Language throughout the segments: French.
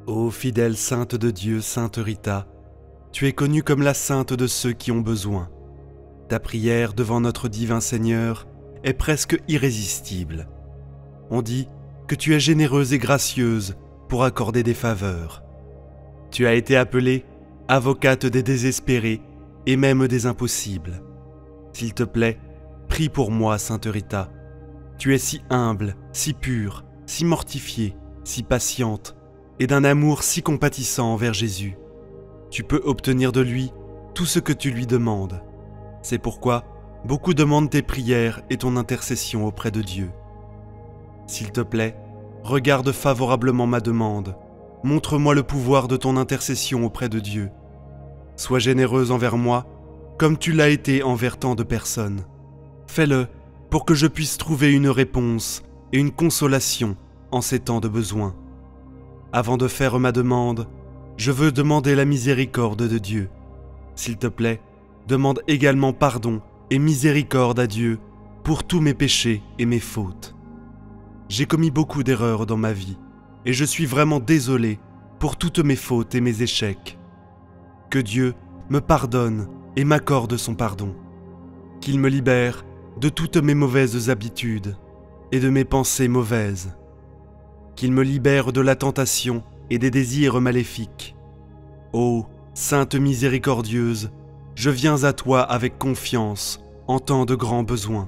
Ô fidèle sainte de Dieu, sainte Rita, tu es connue comme la sainte de ceux qui ont besoin. Ta prière devant notre divin Seigneur est presque irrésistible. On dit que tu es généreuse et gracieuse pour accorder des faveurs. Tu as été appelée avocate des désespérés et même des impossibles. S'il te plaît, prie pour moi, sainte Rita. Tu es si humble, si pure, si mortifiée, si patiente, et d'un amour si compatissant envers Jésus. Tu peux obtenir de lui tout ce que tu lui demandes. C'est pourquoi beaucoup demandent tes prières et ton intercession auprès de Dieu. S'il te plaît, regarde favorablement ma demande. Montre-moi le pouvoir de ton intercession auprès de Dieu. Sois généreuse envers moi, comme tu l'as été envers tant de personnes. Fais-le pour que je puisse trouver une réponse et une consolation en ces temps de besoin. Avant de faire ma demande, je veux demander la miséricorde de Dieu. S'il te plaît, demande également pardon et miséricorde à Dieu pour tous mes péchés et mes fautes. J'ai commis beaucoup d'erreurs dans ma vie et je suis vraiment désolé pour toutes mes fautes et mes échecs. Que Dieu me pardonne et m'accorde son pardon. Qu'il me libère de toutes mes mauvaises habitudes et de mes pensées mauvaises. Qu'il me libère de la tentation et des désirs maléfiques. Ô Sainte miséricordieuse, je viens à toi avec confiance en temps de grands besoins.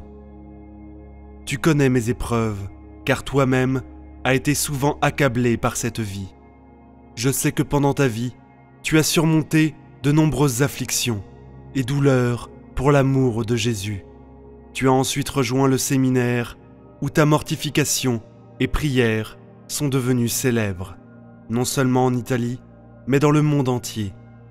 Tu connais mes épreuves, car toi-même as été souvent accablé par cette vie. Je sais que pendant ta vie, tu as surmonté de nombreuses afflictions et douleurs pour l'amour de Jésus. Tu as ensuite rejoint le séminaire où ta mortification et prière sont devenues célèbres, non seulement en Italie, mais dans le monde entier.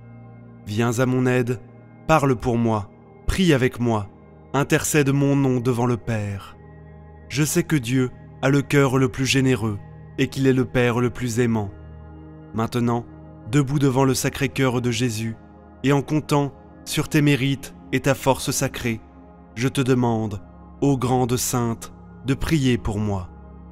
Viens à mon aide, parle pour moi, prie avec moi, intercède mon nom devant le Père. Je sais que Dieu a le cœur le plus généreux et qu'il est le Père le plus aimant. Maintenant, debout devant le Sacré-Cœur de Jésus et en comptant sur tes mérites et ta force sacrée, je te demande, ô grande sainte, de prier pour moi.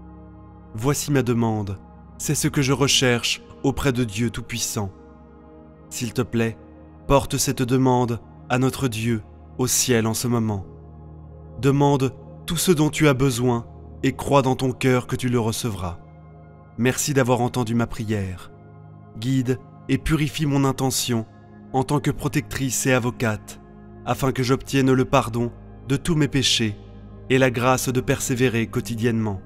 Voici ma demande, c'est ce que je recherche auprès de Dieu Tout-Puissant. S'il te plaît, porte cette demande à notre Dieu au ciel en ce moment. Demande tout ce dont tu as besoin et crois dans ton cœur que tu le recevras. Merci d'avoir entendu ma prière. Guide et purifie mon intention en tant que protectrice et avocate, afin que j'obtienne le pardon de tous mes péchés et la grâce de persévérer quotidiennement.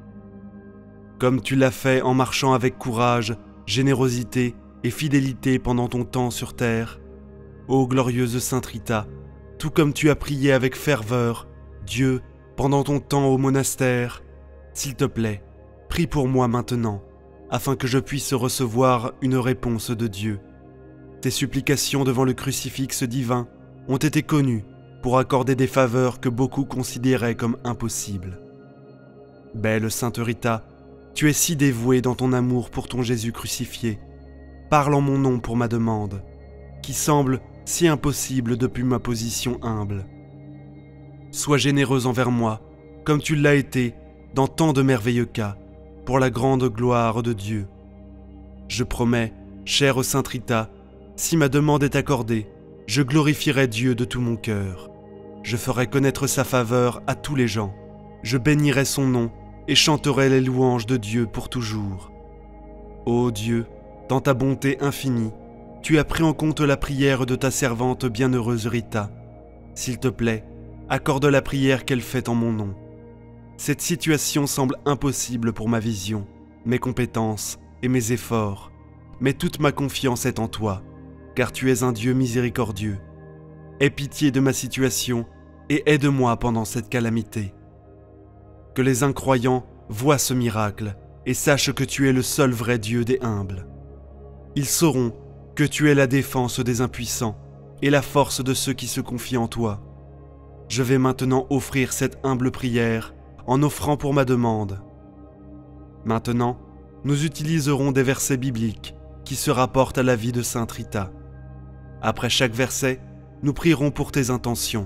Comme tu l'as fait en marchant avec courage, générosité et fidélité pendant ton temps sur terre, ô glorieuse Sainte Rita, tout comme tu as prié avec ferveur Dieu pendant ton temps au monastère, s'il te plaît, prie pour moi maintenant, afin que je puisse recevoir une réponse de Dieu. Tes supplications devant le crucifix divin ont été connues pour accorder des faveurs que beaucoup considéraient comme impossibles. Belle Sainte Rita, tu es si dévouée dans ton amour pour ton Jésus crucifié. Parle en mon nom pour ma demande, qui semble si impossible depuis ma position humble. Sois généreuse envers moi, comme tu l'as été dans tant de merveilleux cas, pour la grande gloire de Dieu. Je promets, chère Sainte Rita, si ma demande est accordée, je glorifierai Dieu de tout mon cœur. Je ferai connaître sa faveur à tous les gens. Je bénirai son nom et chanterai les louanges de Dieu pour toujours. Ô Dieu, dans ta bonté infinie, tu as pris en compte la prière de ta servante bienheureuse Rita. S'il te plaît, accorde la prière qu'elle fait en mon nom. Cette situation semble impossible pour ma vision, mes compétences et mes efforts, mais toute ma confiance est en toi, car tu es un Dieu miséricordieux. Aie pitié de ma situation et aide-moi pendant cette calamité. Que les incroyants voient ce miracle et sachent que tu es le seul vrai Dieu des humbles. Ils sauront que tu es la défense des impuissants et la force de ceux qui se confient en toi. Je vais maintenant offrir cette humble prière en offrant pour ma demande. Maintenant, nous utiliserons des versets bibliques qui se rapportent à la vie de Sainte Rita. Après chaque verset, nous prierons pour tes intentions.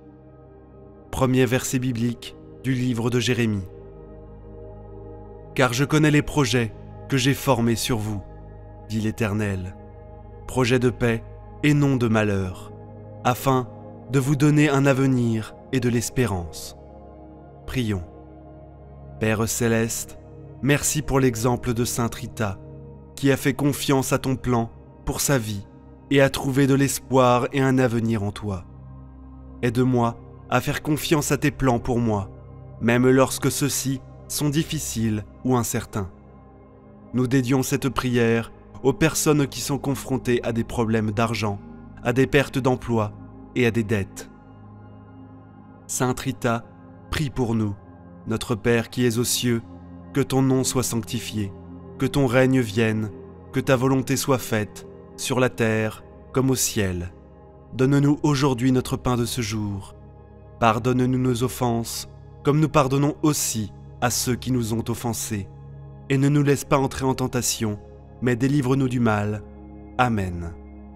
Premier verset biblique du livre de Jérémie. Car je connais les projets que j'ai formés sur vous, dit l'Éternel, projet de paix et non de malheur, afin de vous donner un avenir et de l'espérance. Prions. Père céleste, merci pour l'exemple de Sainte Rita, qui a fait confiance à ton plan pour sa vie et a trouvé de l'espoir et un avenir en toi. Aide-moi à faire confiance à tes plans pour moi, même lorsque ceux-ci sont difficiles ou incertains. Nous dédions cette prière aux personnes qui sont confrontées à des problèmes d'argent, à des pertes d'emploi et à des dettes. Sainte Rita, prie pour nous. Notre Père qui es aux cieux, que ton nom soit sanctifié, que ton règne vienne, que ta volonté soit faite, sur la terre comme au ciel. Donne-nous aujourd'hui notre pain de ce jour. Pardonne-nous nos offenses, comme nous pardonnons aussi à ceux qui nous ont offensés. Et ne nous laisse pas entrer en tentation, mais délivre-nous du mal. Amen.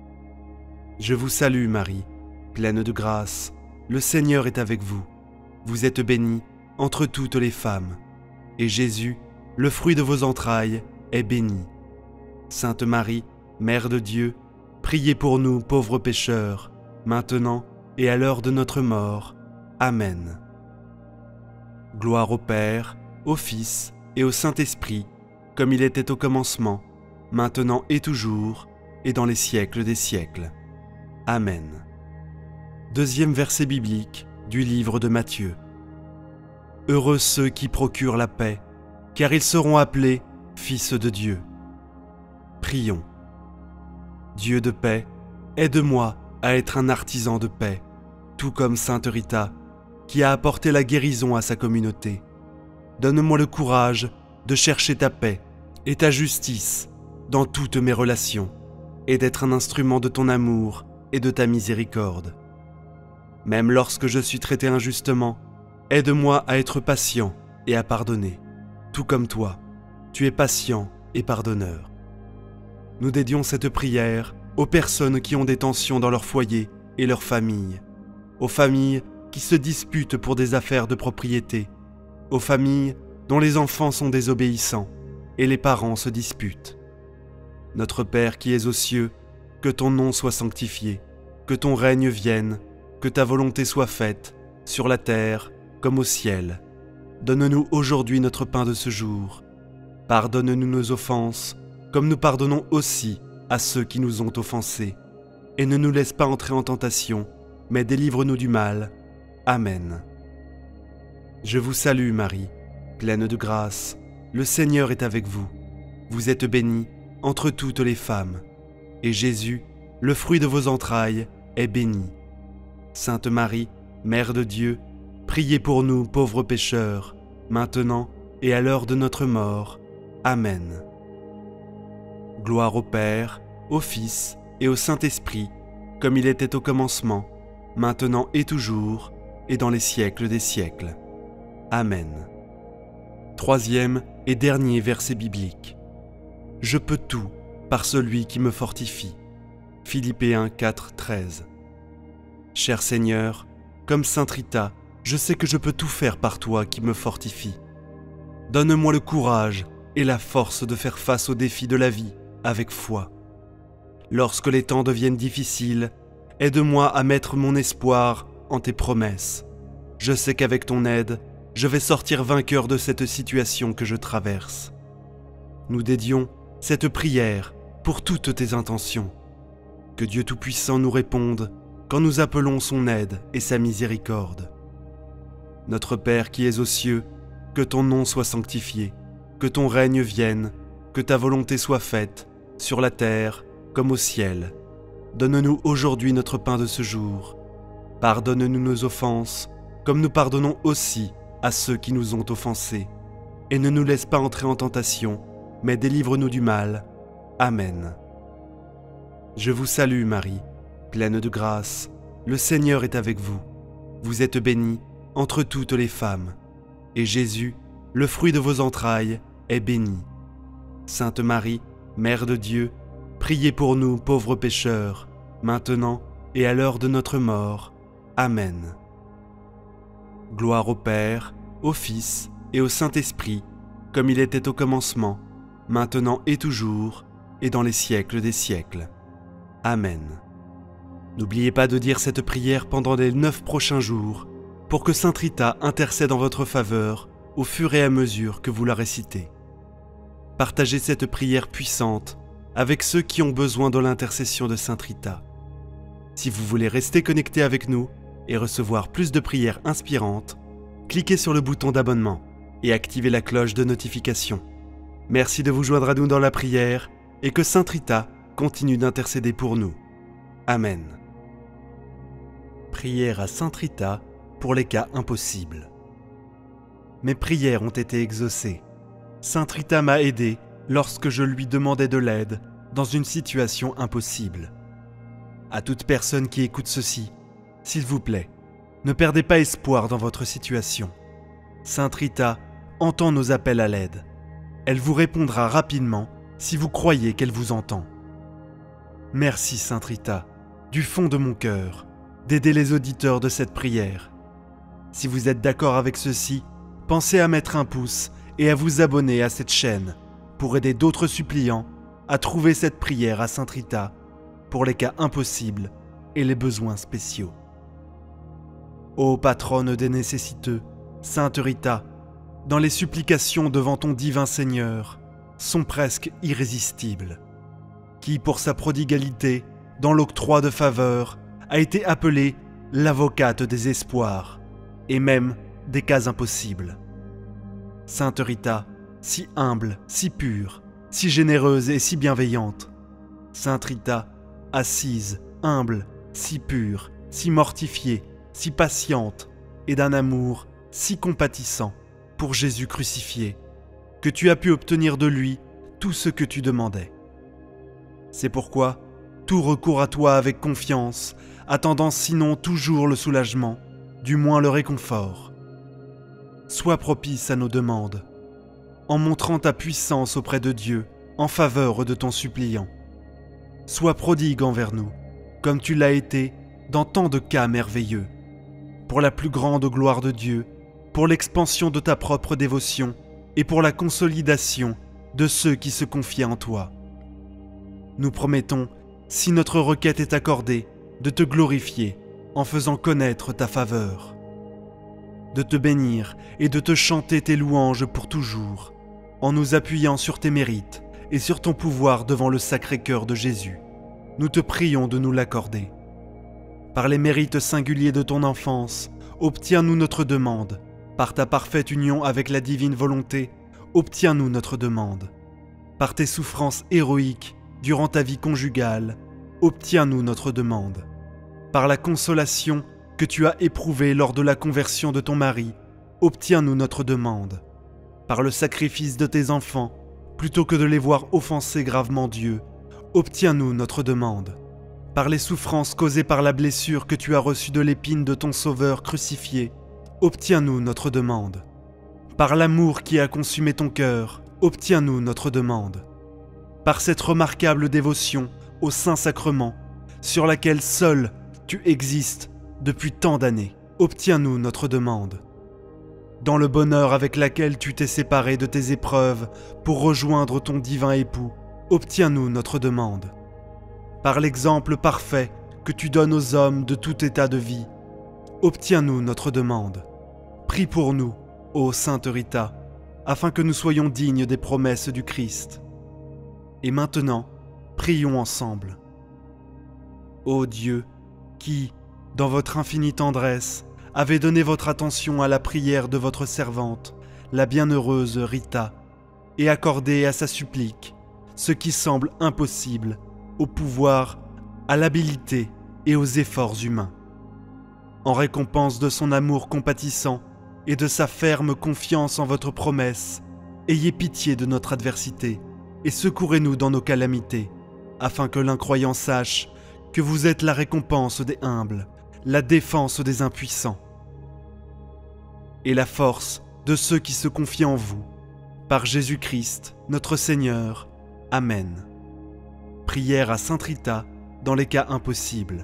Je vous salue Marie, pleine de grâce, le Seigneur est avec vous. Vous êtes bénie entre toutes les femmes, et Jésus, le fruit de vos entrailles, est béni. Sainte Marie, Mère de Dieu, priez pour nous pauvres pécheurs, maintenant et à l'heure de notre mort. Amen. Gloire au Père, au Fils et au Saint-Esprit, comme il était au commencement, maintenant et toujours, et dans les siècles des siècles. Amen. Deuxième verset biblique du livre de Matthieu. Heureux ceux qui procurent la paix, car ils seront appelés fils de Dieu. Prions. Dieu de paix, aide-moi à être un artisan de paix, tout comme Sainte Rita, qui a apporté la guérison à sa communauté. Donne-moi le courage de chercher ta paix et ta justice dans toutes mes relations, et d'être un instrument de ton amour et de ta miséricorde. Même lorsque je suis traité injustement, aide-moi à être patient et à pardonner, tout comme toi, tu es patient et pardonneur. Nous dédions cette prière aux personnes qui ont des tensions dans leur foyer et leur famille, aux familles qui se disputent pour des affaires de propriété, aux familles dont les enfants sont désobéissants et les parents se disputent. Notre Père qui es aux cieux, que ton nom soit sanctifié, que ton règne vienne, que ta volonté soit faite, sur la terre comme au ciel. Donne-nous aujourd'hui notre pain de ce jour. Pardonne-nous nos offenses, comme nous pardonnons aussi à ceux qui nous ont offensés. Et ne nous laisse pas entrer en tentation, mais délivre-nous du mal. Amen. Je vous salue Marie, pleine de grâce, le Seigneur est avec vous. Vous êtes bénie entre toutes les femmes, et Jésus, le fruit de vos entrailles, est béni. Sainte Marie, Mère de Dieu, priez pour nous pauvres pécheurs, maintenant et à l'heure de notre mort. Amen. Gloire au Père, au Fils et au Saint-Esprit, comme il était au commencement, maintenant et toujours, et dans les siècles des siècles. Amen. Troisième et dernier verset biblique. Je peux tout par celui qui me fortifie. Philippiens 4, 13. Cher Seigneur, comme Sainte Rita, je sais que je peux tout faire par toi qui me fortifie. Donne-moi le courage et la force de faire face aux défis de la vie avec foi. Lorsque les temps deviennent difficiles, aide-moi à mettre mon espoir en tes promesses. Je sais qu'avec ton aide, je vais sortir vainqueur de cette situation que je traverse. Nous dédions cette prière pour toutes tes intentions. Que Dieu Tout-Puissant nous réponde quand nous appelons son aide et sa miséricorde. Notre Père qui es aux cieux, que ton nom soit sanctifié, que ton règne vienne, que ta volonté soit faite, sur la terre comme au ciel. Donne-nous aujourd'hui notre pain de ce jour. Pardonne-nous nos offenses, comme nous pardonnons aussi à ceux qui nous ont offensés. Et ne nous laisse pas entrer en tentation, mais délivre-nous du mal. Amen. Je vous salue Marie, pleine de grâce, le Seigneur est avec vous. Vous êtes bénie entre toutes les femmes, et Jésus, le fruit de vos entrailles, est béni. Sainte Marie, Mère de Dieu, priez pour nous pauvres pécheurs, maintenant et à l'heure de notre mort. Amen. Gloire au Père, au Fils et au Saint-Esprit, comme il était au commencement, maintenant et toujours, et dans les siècles des siècles. Amen. N'oubliez pas de dire cette prière pendant les 9 prochains jours pour que Sainte Rita intercède en votre faveur au fur et à mesure que vous la récitez. Partagez cette prière puissante avec ceux qui ont besoin de l'intercession de Sainte Rita. Si vous voulez rester connecté avec nous et recevoir plus de prières inspirantes, cliquez sur le bouton d'abonnement et activez la cloche de notification. Merci de vous joindre à nous dans la prière et que Sainte Rita continue d'intercéder pour nous. Amen. Prière à Sainte Rita pour les cas impossibles. Mes prières ont été exaucées. Sainte Rita m'a aidé lorsque je lui demandais de l'aide dans une situation impossible. À toute personne qui écoute ceci, s'il vous plaît, ne perdez pas espoir dans votre situation. Sainte Rita entend nos appels à l'aide. Elle vous répondra rapidement si vous croyez qu'elle vous entend. Merci Sainte Rita, du fond de mon cœur, d'aider les auditeurs de cette prière. Si vous êtes d'accord avec ceci, pensez à mettre un pouce et à vous abonner à cette chaîne pour aider d'autres suppliants à trouver cette prière à Sainte Rita pour les cas impossibles et les besoins spéciaux. Ô patronne des nécessiteux, Sainte Rita, dans les supplications devant ton divin Seigneur, sont presque irrésistibles. Qui, pour sa prodigalité, dans l'octroi de faveurs, a été appelée l'avocate des espoirs, et même des cas impossibles. Sainte Rita, si humble, si pure, si généreuse et si bienveillante. Sainte Rita, assise, humble, si pure, si mortifiée, si patiente, et d'un amour si compatissant pour Jésus crucifié, que tu as pu obtenir de lui tout ce que tu demandais. C'est pourquoi tout recourt à toi avec confiance, attendant sinon toujours le soulagement, du moins le réconfort. Sois propice à nos demandes, en montrant ta puissance auprès de Dieu en faveur de ton suppliant. Sois prodigue envers nous, comme tu l'as été dans tant de cas merveilleux, pour la plus grande gloire de Dieu, pour l'expansion de ta propre dévotion et pour la consolidation de ceux qui se confient en toi. Nous promettons, si notre requête est accordée, de te glorifier en faisant connaître ta faveur, de te bénir et de te chanter tes louanges pour toujours, en nous appuyant sur tes mérites et sur ton pouvoir devant le Sacré-Cœur de Jésus. Nous te prions de nous l'accorder. Par les mérites singuliers de ton enfance, obtiens-nous notre demande. Par ta parfaite union avec la divine volonté, obtiens-nous notre demande. Par tes souffrances héroïques durant ta vie conjugale, obtiens-nous notre demande. Par la consolation que tu as éprouvée lors de la conversion de ton mari, obtiens-nous notre demande. Par le sacrifice de tes enfants, plutôt que de les voir offenser gravement Dieu, obtiens-nous notre demande. Par les souffrances causées par la blessure que tu as reçue de l'épine de ton Sauveur crucifié, obtiens-nous notre demande. Par l'amour qui a consumé ton cœur, obtiens-nous notre demande. Par cette remarquable dévotion au Saint-Sacrement, sur laquelle seul tu existes depuis tant d'années, obtiens-nous notre demande. Dans le bonheur avec lequel tu t'es séparé de tes épreuves pour rejoindre ton divin époux, obtiens-nous notre demande. Par l'exemple parfait que tu donnes aux hommes de tout état de vie, obtiens-nous notre demande. Prie pour nous, ô Sainte Rita, afin que nous soyons dignes des promesses du Christ. Et maintenant, prions ensemble. Ô Dieu, qui, dans votre infinie tendresse, avez donné votre attention à la prière de votre servante, la bienheureuse Rita, et accordé à sa supplique ce qui semble impossible au pouvoir, à l'habileté et aux efforts humains. En récompense de son amour compatissant et de sa ferme confiance en votre promesse, ayez pitié de notre adversité et secourez-nous dans nos calamités, afin que l'incroyant sache que vous êtes la récompense des humbles, la défense des impuissants et la force de ceux qui se confient en vous. Par Jésus-Christ, notre Seigneur. Amen. Prière à Sainte Rita dans les cas impossibles.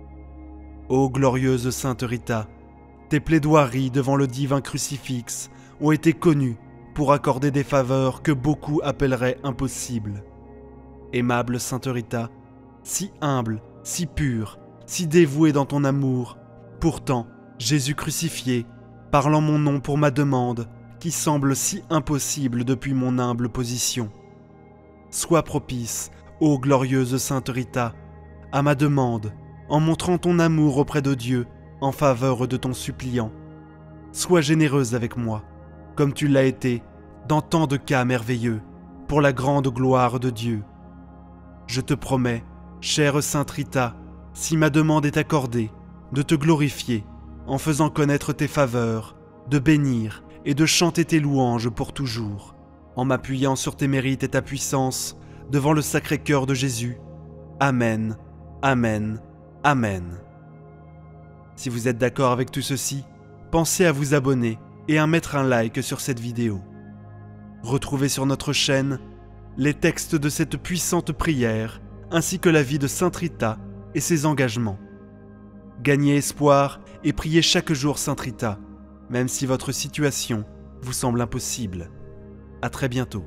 Ô glorieuse Sainte Rita, tes plaidoiries devant le divin crucifix ont été connues pour accorder des faveurs que beaucoup appelleraient impossibles. Aimable Sainte Rita, si humble, si pure, si dévouée dans ton amour, pourtant, Jésus crucifié, parle en mon nom pour ma demande, qui semble si impossible depuis mon humble position. Sois propice, ô glorieuse Sainte Rita, à ma demande, en montrant ton amour auprès de Dieu en faveur de ton suppliant. Sois généreuse avec moi, comme tu l'as été dans tant de cas merveilleux, pour la grande gloire de Dieu. Je te promets, chère Sainte Rita, si ma demande est accordée, de te glorifier en faisant connaître tes faveurs, de bénir et de chanter tes louanges pour toujours, en m'appuyant sur tes mérites et ta puissance devant le Sacré-Cœur de Jésus. Amen, Amen, Amen. Si vous êtes d'accord avec tout ceci, pensez à vous abonner et à mettre un like sur cette vidéo. Retrouvez sur notre chaîne les textes de cette puissante prière ainsi que la vie de Sainte Rita et ses engagements. Gagnez espoir et priez chaque jour Sainte Rita, même si votre situation vous semble impossible. À très bientôt.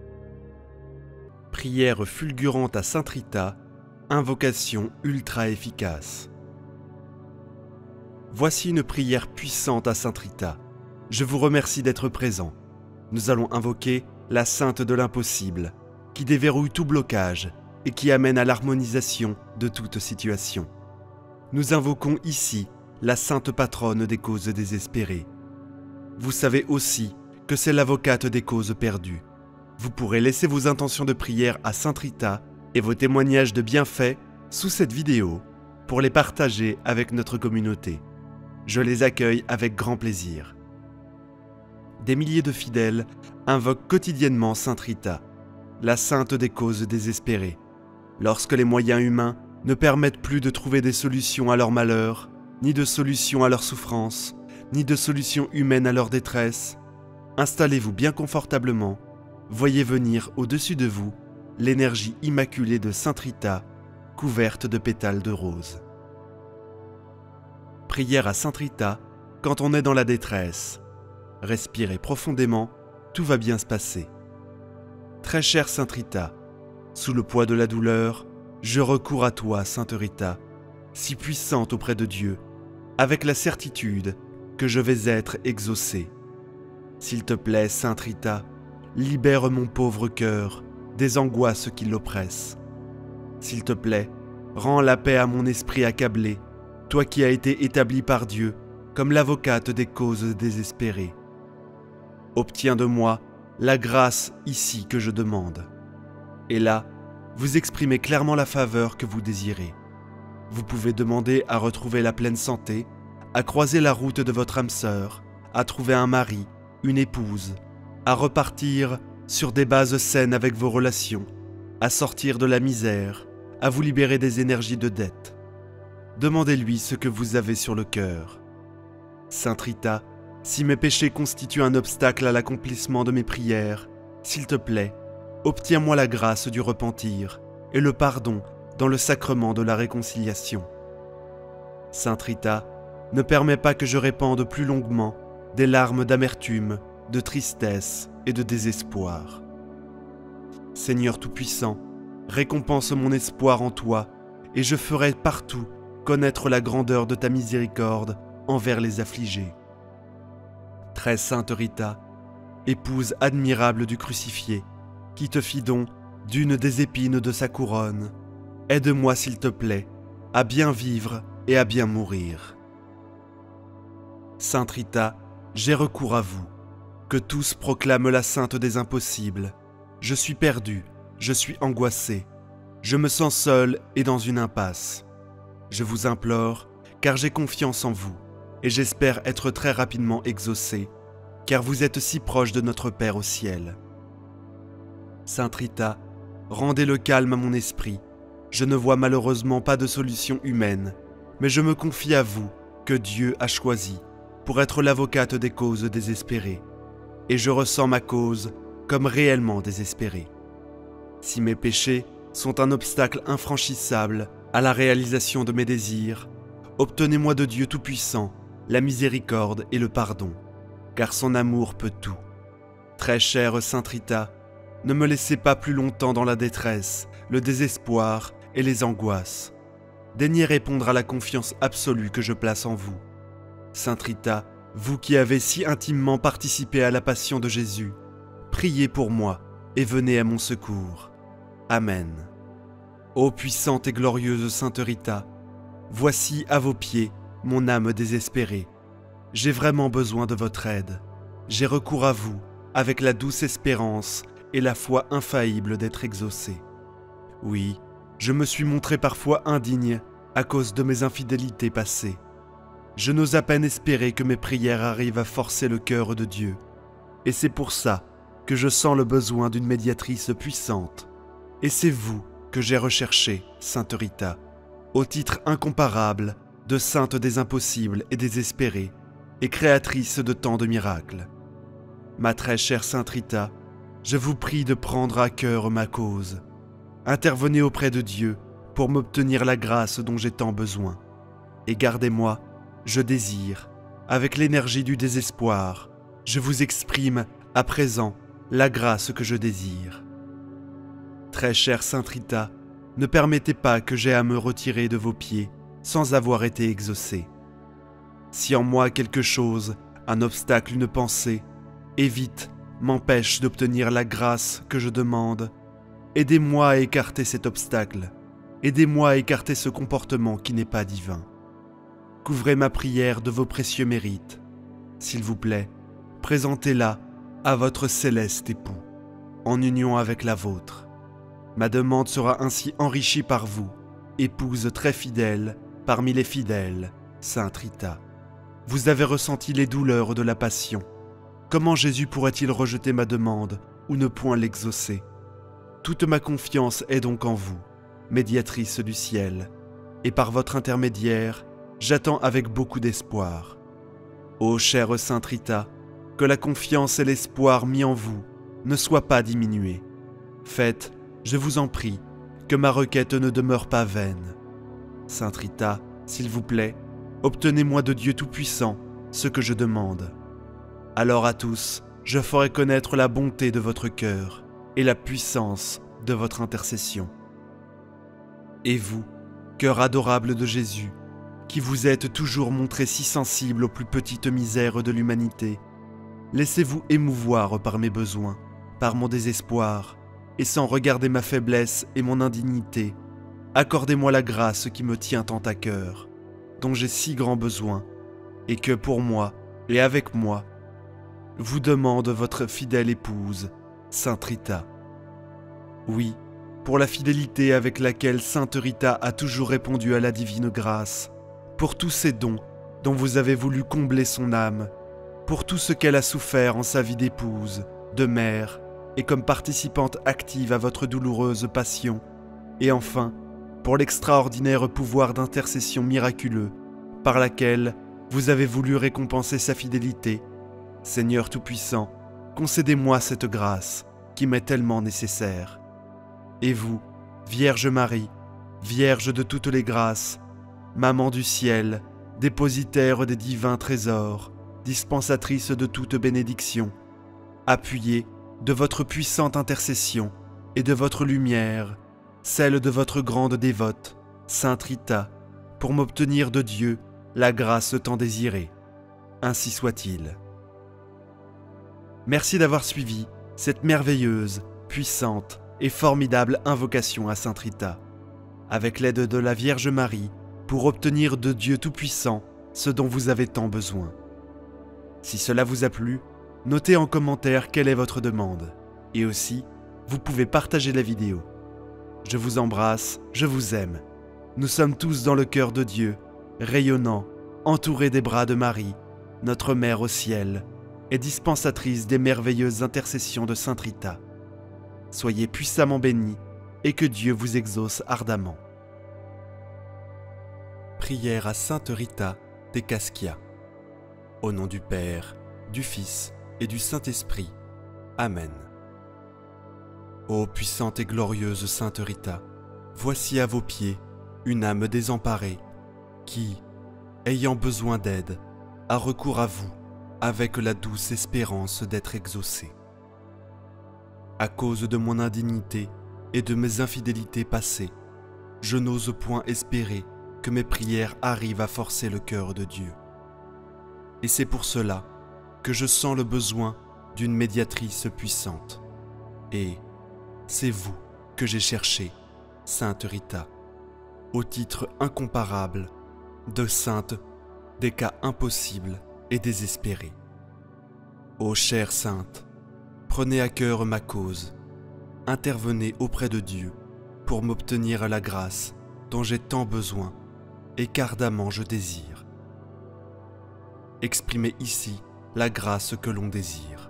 Prière fulgurante à Sainte Rita, invocation ultra efficace. Voici une prière puissante à Sainte Rita. Je vous remercie d'être présent. Nous allons invoquer la Sainte de l'impossible, qui déverrouille tout blocage et qui amène à l'harmonisation de toute situation. Nous invoquons ici la Sainte Patronne des causes désespérées. Vous savez aussi que c'est l'avocate des causes perdues. Vous pourrez laisser vos intentions de prière à Sainte Rita et vos témoignages de bienfaits sous cette vidéo pour les partager avec notre communauté. Je les accueille avec grand plaisir. Des milliers de fidèles invoquent quotidiennement Sainte Rita, la sainte des causes désespérées. Lorsque les moyens humains ne permettent plus de trouver des solutions à leur malheur, ni de solutions à leur souffrance, ni de solutions humaines à leur détresse, installez-vous bien confortablement, voyez venir au-dessus de vous l'énergie immaculée de Sainte Rita, couverte de pétales de rose. Prière à Sainte Rita quand on est dans la détresse. Respirez profondément, tout va bien se passer. Très chère Sainte Rita, sous le poids de la douleur, je recours à toi, Sainte Rita, si puissante auprès de Dieu, avec la certitude que je vais être exaucée. S'il te plaît, Sainte Rita, libère mon pauvre cœur des angoisses qui l'oppressent. S'il te plaît, rends la paix à mon esprit accablé, toi qui as été établi par Dieu comme l'avocate des causes désespérées. Obtiens de moi la grâce ici que je demande. Et là, vous exprimez clairement la faveur que vous désirez. Vous pouvez demander à retrouver la pleine santé, à croiser la route de votre âme sœur, à trouver un mari, une épouse, à repartir sur des bases saines avec vos relations, à sortir de la misère, à vous libérer des énergies de dette. Demandez-lui ce que vous avez sur le cœur. Sainte Rita, si mes péchés constituent un obstacle à l'accomplissement de mes prières, s'il te plaît, obtiens-moi la grâce du repentir et le pardon dans le sacrement de la réconciliation. Sainte Rita, ne permets pas que je répande plus longuement des larmes d'amertume, de tristesse et de désespoir. Seigneur Tout-Puissant, récompense mon espoir en toi, et je ferai partout connaître la grandeur de ta miséricorde envers les affligés. Très sainte Rita, épouse admirable du crucifié, qui te fit don d'une des épines de sa couronne, aide-moi s'il te plaît à bien vivre et à bien mourir. Sainte Rita, j'ai recours à vous, que tous proclament la sainte des impossibles. Je suis perdu, je suis angoissé, je me sens seul et dans une impasse. Je vous implore, car j'ai confiance en vous, et j'espère être très rapidement exaucé, car vous êtes si proche de notre Père au ciel. Sainte Rita, rendez le calme à mon esprit. Je ne vois malheureusement pas de solution humaine, mais je me confie à vous, que Dieu a choisi, pour être l'avocate des causes désespérées, et je ressens ma cause comme réellement désespérée. Si mes péchés sont un obstacle infranchissable à la réalisation de mes désirs, obtenez-moi de Dieu Tout-Puissant la miséricorde et le pardon, car son amour peut tout. Très chère Sainte Rita, Ne me laissez pas plus longtemps dans la détresse, le désespoir et les angoisses. Daignez répondre à la confiance absolue que je place en vous. Sainte Rita, vous qui avez si intimement participé à la passion de Jésus, priez pour moi et venez à mon secours. Amen. Ô puissante et glorieuse Sainte Rita, voici à vos pieds mon âme désespérée. J'ai vraiment besoin de votre aide. J'ai recours à vous avec la douce espérance et la foi infaillible d'être exaucé. Oui, je me suis montré parfois indigne à cause de mes infidélités passées. Je n'ose à peine espérer que mes prières arrivent à forcer le cœur de Dieu. Et c'est pour ça que je sens le besoin d'une médiatrice puissante. Et c'est vous que j'ai recherché, Sainte Rita, au titre incomparable de sainte des impossibles et désespérés, et créatrice de tant de miracles. Ma très chère Sainte Rita, je vous prie de prendre à cœur ma cause. Intervenez auprès de Dieu pour m'obtenir la grâce dont j'ai tant besoin. Et gardez-moi, je désire, avec l'énergie du désespoir, je vous exprime à présent la grâce que je désire. Très chère Sainte Rita, ne permettez pas que j'aie à me retirer de vos pieds sans avoir été exaucé. Si en moi quelque chose, un obstacle, une pensée, évite, m'empêche d'obtenir la grâce que je demande, aidez-moi à écarter cet obstacle, aidez-moi à écarter ce comportement qui n'est pas divin. Couvrez ma prière de vos précieux mérites. S'il vous plaît, présentez-la à votre céleste époux, en union avec la vôtre. Ma demande sera ainsi enrichie par vous, épouse très fidèle parmi les fidèles, Sainte Rita. Vous avez ressenti les douleurs de la passion. Comment Jésus pourrait-il rejeter ma demande ou ne point l'exaucer? Toute ma confiance est donc en vous, médiatrice du ciel, et par votre intermédiaire, j'attends avec beaucoup d'espoir. Ô chère Sainte Rita, que la confiance et l'espoir mis en vous ne soient pas diminués. Faites, je vous en prie, que ma requête ne demeure pas vaine. Sainte Rita, s'il vous plaît, obtenez-moi de Dieu Tout-Puissant ce que je demande. Alors à tous, je ferai connaître la bonté de votre cœur et la puissance de votre intercession. Et vous, cœur adorable de Jésus, qui vous êtes toujours montré si sensible aux plus petites misères de l'humanité, laissez-vous émouvoir par mes besoins, par mon désespoir, et sans regarder ma faiblesse et mon indignité, accordez-moi la grâce qui me tient tant à cœur, dont j'ai si grand besoin, et que pour moi et avec moi, vous demande votre fidèle épouse, Sainte Rita. Oui, pour la fidélité avec laquelle Sainte Rita a toujours répondu à la divine grâce, pour tous ces dons dont vous avez voulu combler son âme, pour tout ce qu'elle a souffert en sa vie d'épouse, de mère, et comme participante active à votre douloureuse passion, et enfin, pour l'extraordinaire pouvoir d'intercession miraculeux par laquelle vous avez voulu récompenser sa fidélité. Seigneur Tout-Puissant, concédez-moi cette grâce qui m'est tellement nécessaire. Et vous, Vierge Marie, Vierge de toutes les grâces, Maman du ciel, dépositaire des divins trésors, dispensatrice de toute bénédiction, appuyez de votre puissante intercession et de votre lumière, celle de votre grande dévote, Sainte Rita, pour m'obtenir de Dieu la grâce tant désirée. Ainsi soit-il. Merci d'avoir suivi cette merveilleuse, puissante et formidable invocation à Sainte Rita, avec l'aide de la Vierge Marie, pour obtenir de Dieu Tout-Puissant ce dont vous avez tant besoin. Si cela vous a plu, notez en commentaire quelle est votre demande, et aussi, vous pouvez partager la vidéo. Je vous embrasse, je vous aime. Nous sommes tous dans le cœur de Dieu, rayonnants, entourés des bras de Marie, notre Mère au ciel, et dispensatrice des merveilleuses intercessions de Sainte Rita. Soyez puissamment bénis, et que Dieu vous exauce ardemment. Prière à Sainte Rita de Cascia. Au nom du Père, du Fils et du Saint-Esprit. Amen. Ô puissante et glorieuse Sainte Rita, voici à vos pieds une âme désemparée qui, ayant besoin d'aide, a recours à vous avec la douce espérance d'être exaucée. À cause de mon indignité et de mes infidélités passées, je n'ose point espérer que mes prières arrivent à forcer le cœur de Dieu. Et c'est pour cela que je sens le besoin d'une médiatrice puissante. Et c'est vous que j'ai cherché, Sainte Rita, au titre incomparable de sainte des cas impossibles et désespérés. Ô chère sainte, prenez à cœur ma cause, intervenez auprès de Dieu pour m'obtenir la grâce dont j'ai tant besoin et qu'ardemment je désire. Exprimez ici la grâce que l'on désire.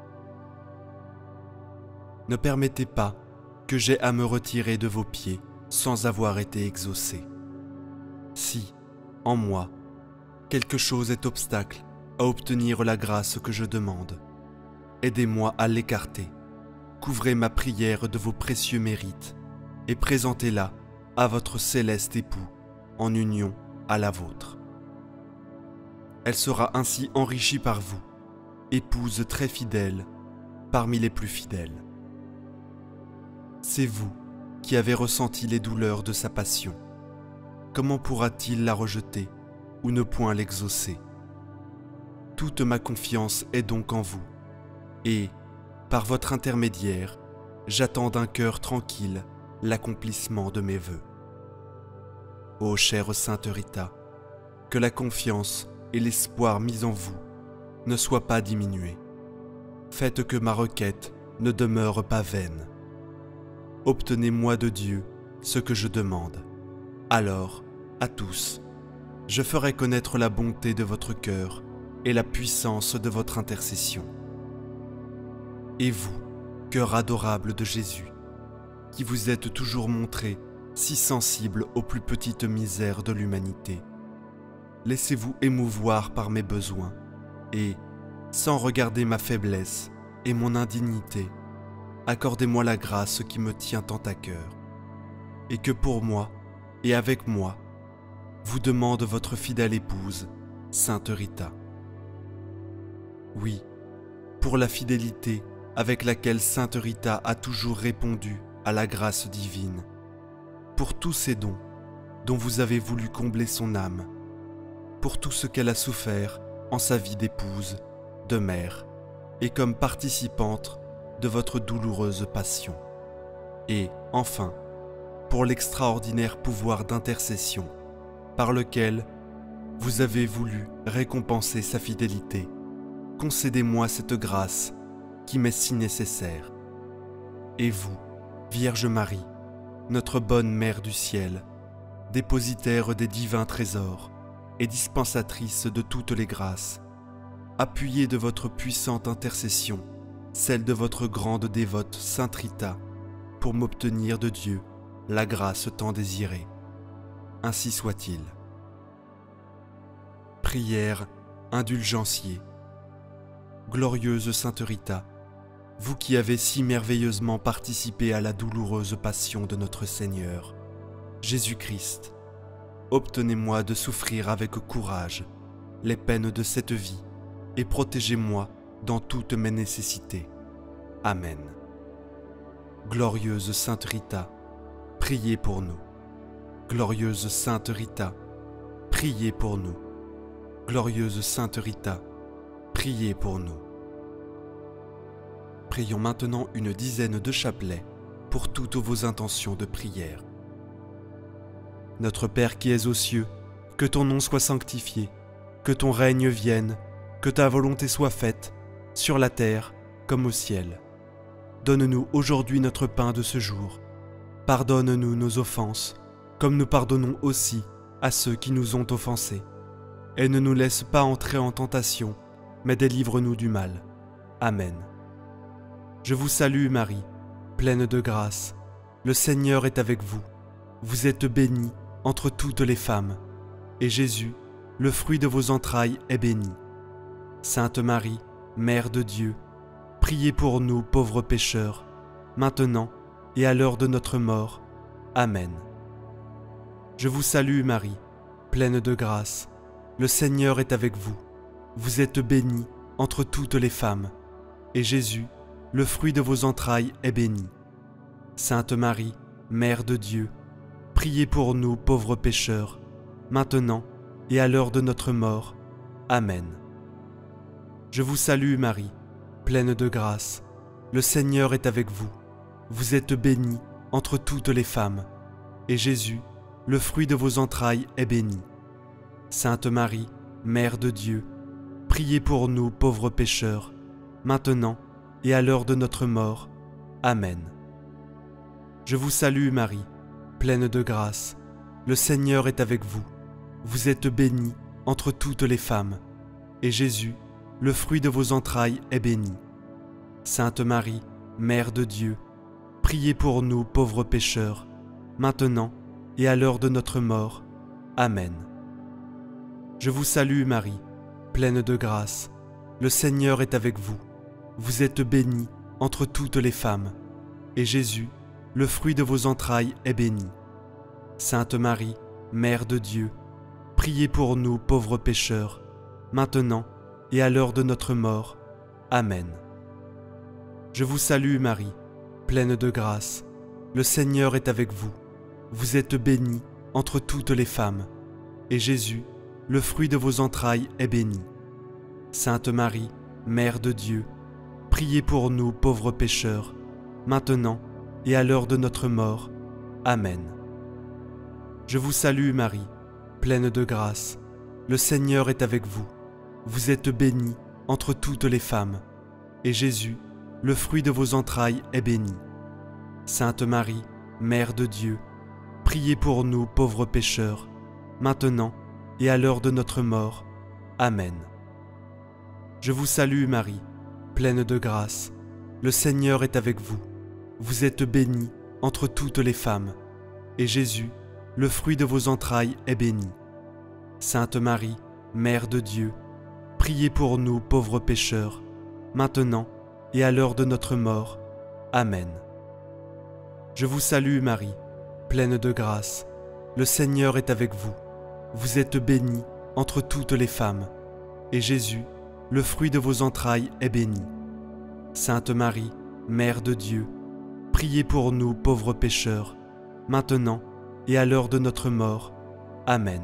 Ne permettez pas que j'aie à me retirer de vos pieds sans avoir été exaucé. Si, en moi, quelque chose est obstacle à obtenir la grâce que je demande, aidez-moi à l'écarter. Couvrez ma prière de vos précieux mérites et présentez-la à votre céleste époux en union à la vôtre. Elle sera ainsi enrichie par vous, épouse très fidèle parmi les plus fidèles. C'est vous qui avez ressenti les douleurs de sa passion. Comment pourra-t-il la rejeter ou ne point l'exaucer? Toute ma confiance est donc en vous, et, par votre intermédiaire, j'attends d'un cœur tranquille l'accomplissement de mes vœux. Ô chère Sainte Rita, que la confiance et l'espoir mis en vous ne soient pas diminués. Faites que ma requête ne demeure pas vaine. Obtenez-moi de Dieu ce que je demande. Alors, à tous, je ferai connaître la bonté de votre cœur et la puissance de votre intercession. Et vous, cœur adorable de Jésus, qui vous êtes toujours montré si sensible aux plus petites misères de l'humanité, laissez-vous émouvoir par mes besoins et, sans regarder ma faiblesse et mon indignité, accordez-moi la grâce qui me tient tant à cœur, et que pour moi et avec moi, vous demande votre fidèle épouse, Sainte Rita. Oui, pour la fidélité avec laquelle Sainte Rita a toujours répondu à la grâce divine, pour tous ces dons dont vous avez voulu combler son âme, pour tout ce qu'elle a souffert en sa vie d'épouse, de mère, et comme participante de votre douloureuse passion. Et, enfin, pour l'extraordinaire pouvoir d'intercession par lequel vous avez voulu récompenser sa fidélité, concédez-moi cette grâce qui m'est si nécessaire. Et vous, Vierge Marie, notre bonne Mère du ciel, dépositaire des divins trésors et dispensatrice de toutes les grâces, appuyez de votre puissante intercession celle de votre grande dévote Sainte Rita, pour m'obtenir de Dieu la grâce tant désirée. Ainsi soit-il. Prière indulgencier. Glorieuse Sainte Rita, vous qui avez si merveilleusement participé à la douloureuse passion de notre Seigneur, Jésus-Christ, obtenez-moi de souffrir avec courage les peines de cette vie et protégez-moi dans toutes mes nécessités. Amen. Glorieuse Sainte Rita, priez pour nous. Glorieuse Sainte Rita, priez pour nous. Glorieuse Sainte Rita, priez pour nous. Prions maintenant une dizaine de chapelets pour toutes vos intentions de prière. Notre Père qui es aux cieux, que ton nom soit sanctifié, que ton règne vienne, que ta volonté soit faite, sur la terre comme au ciel. Donne-nous aujourd'hui notre pain de ce jour. Pardonne-nous nos offenses, comme nous pardonnons aussi à ceux qui nous ont offensés. Et ne nous laisse pas entrer en tentation, mais délivre-nous du mal. Amen. Je vous salue Marie, pleine de grâce. Le Seigneur est avec vous. Vous êtes bénie entre toutes les femmes, et Jésus, le fruit de vos entrailles, est béni. Sainte Marie, Mère de Dieu, priez pour nous pauvres pécheurs, maintenant et à l'heure de notre mort. Amen. Je vous salue Marie, pleine de grâce. Le Seigneur est avec vous. Vous êtes bénie entre toutes les femmes, et Jésus, le fruit de vos entrailles est béni. Sainte Marie, Mère de Dieu, priez pour nous pauvres pécheurs, maintenant et à l'heure de notre mort. Amen. Je vous salue Marie, pleine de grâce. Le Seigneur est avec vous. Vous êtes bénie entre toutes les femmes, et Jésus, le fruit de vos entrailles, est béni. Sainte Marie, Mère de Dieu, priez pour nous pauvres pécheurs, maintenant et à l'heure de notre mort. Amen. Je vous salue Marie, pleine de grâce. Le Seigneur est avec vous. Vous êtes bénie entre toutes les femmes, et Jésus, le fruit de vos entrailles, est béni. Sainte Marie, Mère de Dieu, priez pour nous pauvres pécheurs, maintenant et à l'heure de notre mort. Amen. Je vous salue Marie, pleine de grâce. Le Seigneur est avec vous. Vous êtes bénie entre toutes les femmes, et Jésus, le fruit de vos entrailles, est béni. Sainte Marie, Mère de Dieu, priez pour nous pauvres pécheurs, maintenant et à l'heure de notre mort. Amen. Je vous salue Marie, pleine de grâce. Le Seigneur est avec vous. Vous êtes bénie entre toutes les femmes, et Jésus, le fruit de vos entrailles, est béni. Sainte Marie, Mère de Dieu, priez pour nous pauvres pécheurs, maintenant et à l'heure de notre mort. Amen. Je vous salue Marie, pleine de grâce. Le Seigneur est avec vous. Vous êtes bénie entre toutes les femmes, et Jésus, le fruit de vos entrailles, est béni. Sainte Marie, Mère de Dieu, priez pour nous pauvres pécheurs, maintenant et à l'heure de notre mort. Amen. Je vous salue Marie, pleine de grâce. Le Seigneur est avec vous. Vous êtes bénie entre toutes les femmes, et Jésus, le fruit de vos entrailles, est béni. Sainte Marie, Mère de Dieu, priez pour nous pauvres pécheurs, maintenant et à l'heure de notre mort. Amen. Je vous salue Marie, pleine de grâce. Le Seigneur est avec vous. Vous êtes bénie entre toutes les femmes, et Jésus, le fruit de vos entrailles, est béni. Sainte Marie, Mère de Dieu, priez pour nous pauvres pécheurs, maintenant et à l'heure de notre mort. Amen.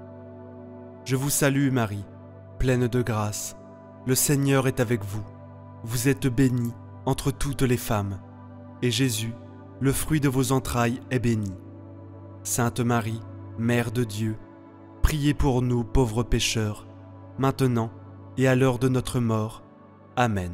Je vous salue Marie, pleine de grâce. Le Seigneur est avec vous. Vous êtes bénie entre toutes les femmes, et Jésus, le fruit de vos entrailles, est béni. Sainte Marie, Mère de Dieu, priez pour nous pauvres pécheurs, maintenant et à l'heure de notre mort. Amen.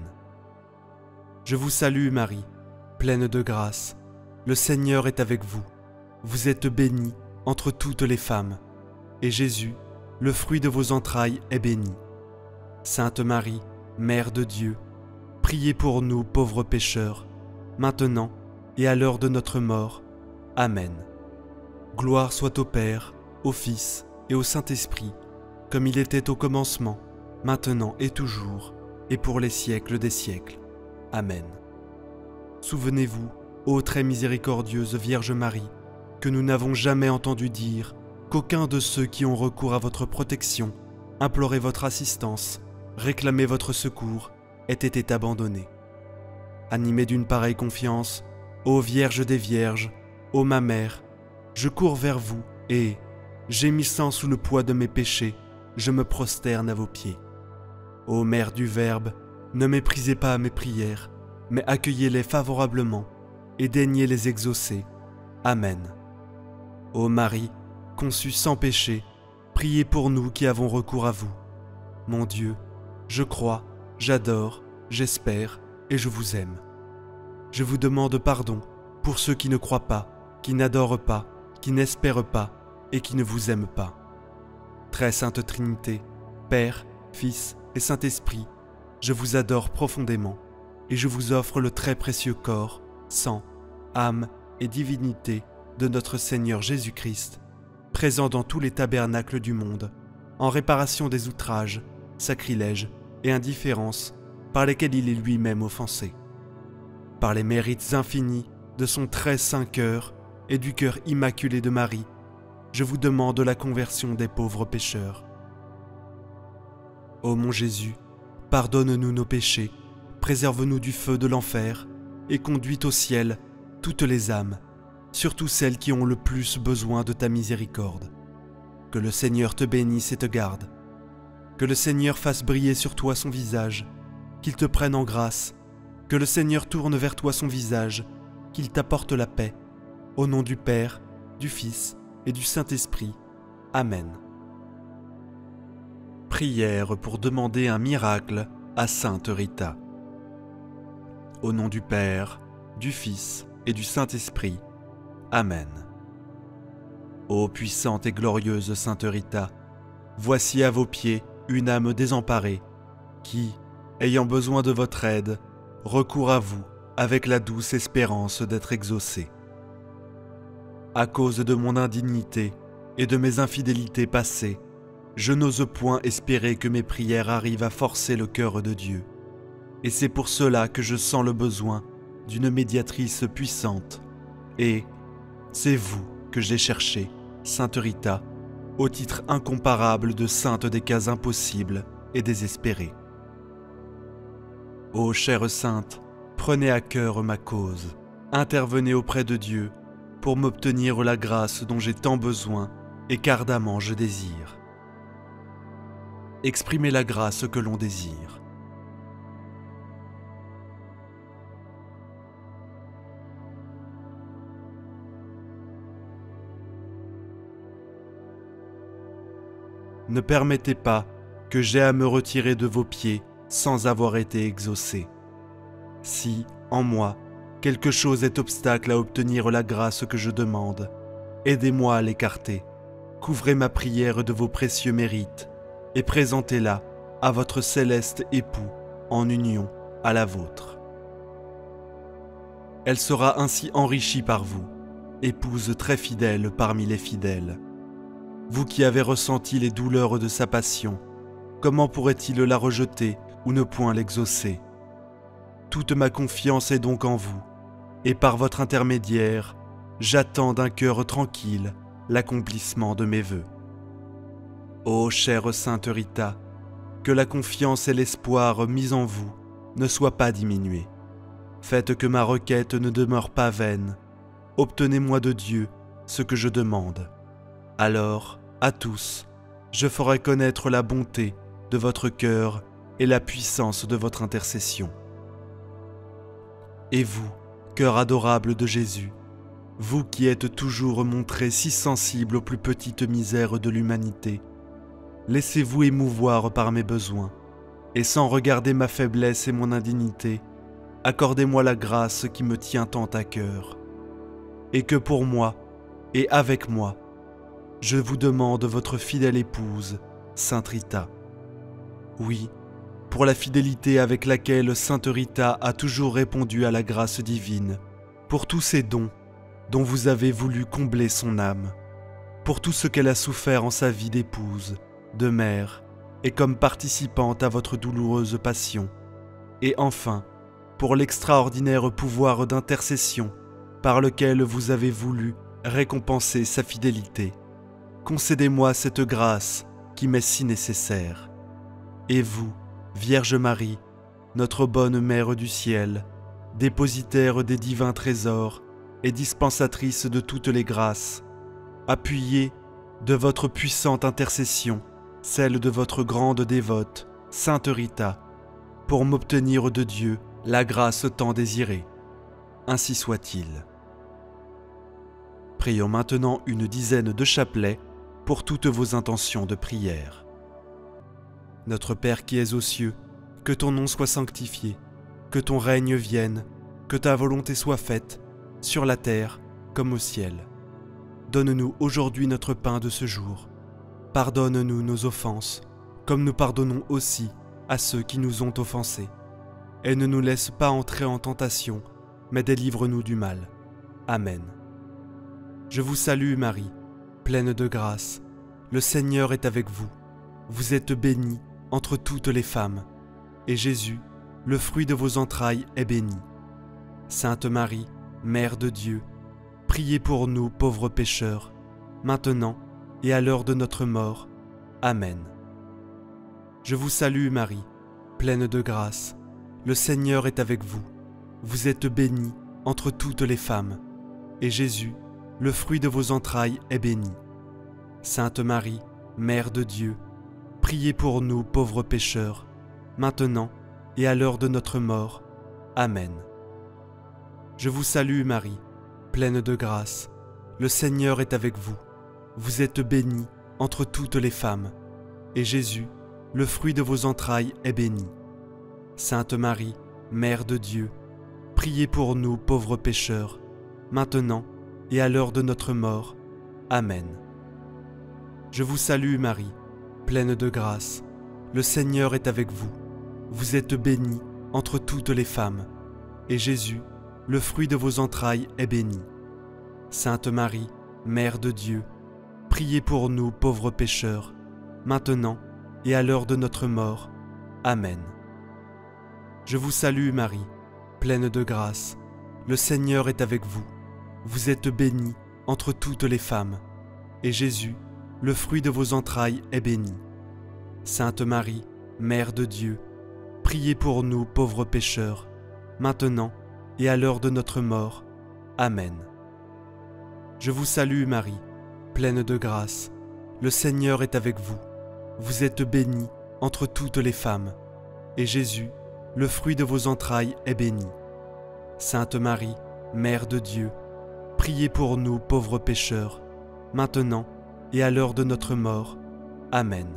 Je vous salue Marie, pleine de grâce. Le Seigneur est avec vous. Vous êtes bénie entre toutes les femmes, et Jésus, le fruit de vos entrailles, est béni. Sainte Marie, Mère de Dieu, priez pour nous pauvres pécheurs, maintenant et à l'heure de notre mort. Amen. Gloire soit au Père, au Fils et au Saint-Esprit, comme il était au commencement, maintenant et toujours, et pour les siècles des siècles. Amen. Souvenez-vous, ô très miséricordieuse Vierge Marie, que nous n'avons jamais entendu dire qu'aucun de ceux qui ont recours à votre protection, imploré votre assistance, réclamé votre secours, ait été abandonné. Animé d'une pareille confiance, ô Vierge des Vierges, ô ma Mère, je cours vers vous et, gémissant sous le poids de mes péchés, je me prosterne à vos pieds. Ô Mère du Verbe, ne méprisez pas mes prières, mais accueillez-les favorablement et daignez les exaucer. Amen. Ô Marie, conçue sans péché, priez pour nous qui avons recours à vous. Mon Dieu, je crois, j'adore, j'espère et je vous aime. Je vous demande pardon pour ceux qui ne croient pas, qui n'adorent pas, qui n'espèrent pas et qui ne vous aiment pas. Très Sainte Trinité, Père, Fils et Saint-Esprit, je vous adore profondément et je vous offre le très précieux corps, sang, âme et divinité de notre Seigneur Jésus-Christ, présent dans tous les tabernacles du monde, en réparation des outrages, sacrilèges et indifférences par lesquels il est lui-même offensé. Par les mérites infinis de son très saint cœur et du cœur immaculé de Marie, je vous demande la conversion des pauvres pécheurs. Ô mon Jésus, pardonne-nous nos péchés, préserve-nous du feu de l'enfer et conduis au ciel toutes les âmes, surtout celles qui ont le plus besoin de ta miséricorde. Que le Seigneur te bénisse et te garde. Que le Seigneur fasse briller sur toi son visage, qu'il te prenne en grâce. Que le Seigneur tourne vers toi son visage, qu'il t'apporte la paix. Au nom du Père, du Fils et du Saint-Esprit. Amen. Prière pour demander un miracle à Sainte Rita. Au nom du Père, du Fils et du Saint-Esprit. Amen. Ô puissante et glorieuse Sainte Rita, voici à vos pieds une âme désemparée qui, ayant besoin de votre aide, recourt à vous avec la douce espérance d'être exaucée. À cause de mon indignité et de mes infidélités passées, je n'ose point espérer que mes prières arrivent à forcer le cœur de Dieu. Et c'est pour cela que je sens le besoin d'une médiatrice puissante. Et c'est vous que j'ai cherché, Sainte Rita, au titre incomparable de sainte des cas impossibles et désespérés. Ô chère sainte, prenez à cœur ma cause, intervenez auprès de Dieu pour m'obtenir la grâce dont j'ai tant besoin et qu'ardemment je désire. Exprimez la grâce que l'on désire. Ne permettez pas que j'aie à me retirer de vos pieds sans avoir été exaucé. Si, en moi, quelque chose est obstacle à obtenir la grâce que je demande, aidez-moi à l'écarter. Couvrez ma prière de vos précieux mérites et présentez-la à votre céleste époux en union à la vôtre. Elle sera ainsi enrichie par vous, épouse très fidèle parmi les fidèles. Vous qui avez ressenti les douleurs de sa passion, comment pourrait-il la rejeter ou ne point l'exaucer? Toute ma confiance est donc en vous, et par votre intermédiaire, j'attends d'un cœur tranquille l'accomplissement de mes vœux. Ô chère Sainte Rita, que la confiance et l'espoir mis en vous ne soient pas diminués. Faites que ma requête ne demeure pas vaine. Obtenez-moi de Dieu ce que je demande. Alors, à tous, je ferai connaître la bonté de votre cœur et la puissance de votre intercession. Et vous, cœur adorable de Jésus, vous qui êtes toujours montré si sensible aux plus petites misères de l'humanité, laissez-vous émouvoir par mes besoins, et sans regarder ma faiblesse et mon indignité, accordez-moi la grâce qui me tient tant à cœur. Et que pour moi, et avec moi, je vous demande votre fidèle épouse, Sainte Rita. Oui, pour la fidélité avec laquelle Sainte Rita a toujours répondu à la grâce divine, pour tous ces dons dont vous avez voulu combler son âme, pour tout ce qu'elle a souffert en sa vie d'épouse, de mère, et comme participante à votre douloureuse passion, et enfin, pour l'extraordinaire pouvoir d'intercession par lequel vous avez voulu récompenser sa fidélité. Concédez-moi cette grâce qui m'est si nécessaire. Et vous, Vierge Marie, notre bonne Mère du ciel, dépositaire des divins trésors et dispensatrice de toutes les grâces, appuyez de votre puissante intercession celle de votre grande dévote, Sainte Rita, pour m'obtenir de Dieu la grâce tant désirée. Ainsi soit-il. Prions maintenant une dizaine de chapelets pour toutes vos intentions de prière. Notre Père qui es aux cieux, que ton nom soit sanctifié, que ton règne vienne, que ta volonté soit faite, sur la terre comme au ciel. Donne-nous aujourd'hui notre pain de ce jour. Pardonne-nous nos offenses, comme nous pardonnons aussi à ceux qui nous ont offensés. Et ne nous laisse pas entrer en tentation, mais délivre-nous du mal. Amen. Je vous salue Marie, pleine de grâce. Le Seigneur est avec vous. Vous êtes bénie entre toutes les femmes, et Jésus, le fruit de vos entrailles, est béni. Sainte Marie, Mère de Dieu, priez pour nous pauvres pécheurs, maintenant et à l'heure de notre mort. Amen. Je vous salue Marie, pleine de grâce. le Seigneur est avec vous. Vous êtes bénie entre toutes les femmes, et Jésus, le fruit de vos entrailles, est béni. Sainte Marie, Mère de Dieu, priez pour nous pauvres pécheurs, maintenant et à l'heure de notre mort. Amen. Je vous salue Marie, pleine de grâce, le Seigneur est avec vous. Vous êtes bénie entre toutes les femmes, et Jésus, le fruit de vos entrailles, est béni. Sainte Marie, Mère de Dieu, priez pour nous pauvres pécheurs, maintenant et à l'heure de notre mort. Amen. Je vous salue Marie, pleine de grâce, le Seigneur est avec vous. Vous êtes bénie entre toutes les femmes, et Jésus, le fruit de vos entrailles, est béni. Sainte Marie, Mère de Dieu, priez pour nous pauvres pécheurs, maintenant et à l'heure de notre mort. Amen. Je vous salue Marie, pleine de grâce, le Seigneur est avec vous. Vous êtes bénie entre toutes les femmes, et Jésus, le fruit de vos entrailles, est béni. Sainte Marie, Mère de Dieu, priez pour nous pauvres pécheurs, maintenant et à l'heure de notre mort. Amen. Je vous salue Marie, pleine de grâce, le Seigneur est avec vous. Vous êtes bénie entre toutes les femmes, et Jésus, le fruit de vos entrailles, est béni. Sainte Marie, Mère de Dieu, priez pour nous pauvres pécheurs, maintenant et à l'heure de notre mort. Amen.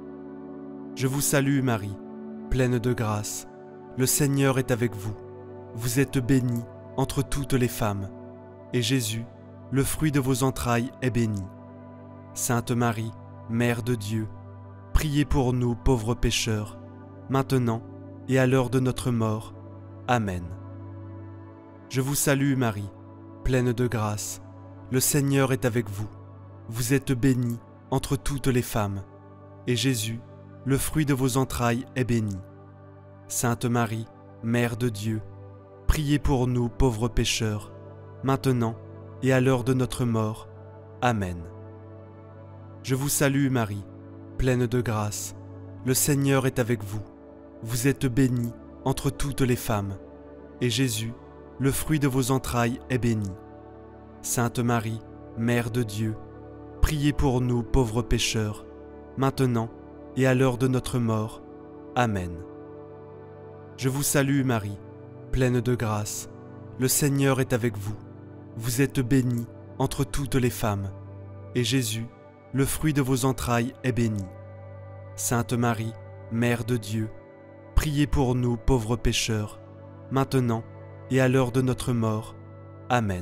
Je vous salue Marie, pleine de grâce, le Seigneur est avec vous. Vous êtes bénie entre toutes les femmes, et Jésus, le fruit de vos entrailles, est béni. Sainte Marie, Mère de Dieu, priez pour nous pauvres pécheurs, maintenant et à l'heure de notre mort. Amen. Je vous salue Marie, pleine de grâce, le Seigneur est avec vous. Vous êtes bénie entre toutes les femmes, et Jésus, le fruit de vos entrailles, est béni. Sainte Marie, Mère de Dieu, priez pour nous pauvres pécheurs, maintenant et à l'heure de notre mort. Amen. Je vous salue Marie, pleine de grâce, le Seigneur est avec vous. Vous êtes bénie entre toutes les femmes, et Jésus, le fruit de vos entrailles, est béni. Sainte Marie, Mère de Dieu, priez pour nous pauvres pécheurs, maintenant et à l'heure de notre mort. Amen. Je vous salue Marie, pleine de grâce, le Seigneur est avec vous. Vous êtes bénie entre toutes les femmes, et Jésus, le fruit de vos entrailles, est béni. Sainte Marie, Mère de Dieu, priez pour nous pauvres pécheurs, maintenant et à l'heure de notre mort. Amen.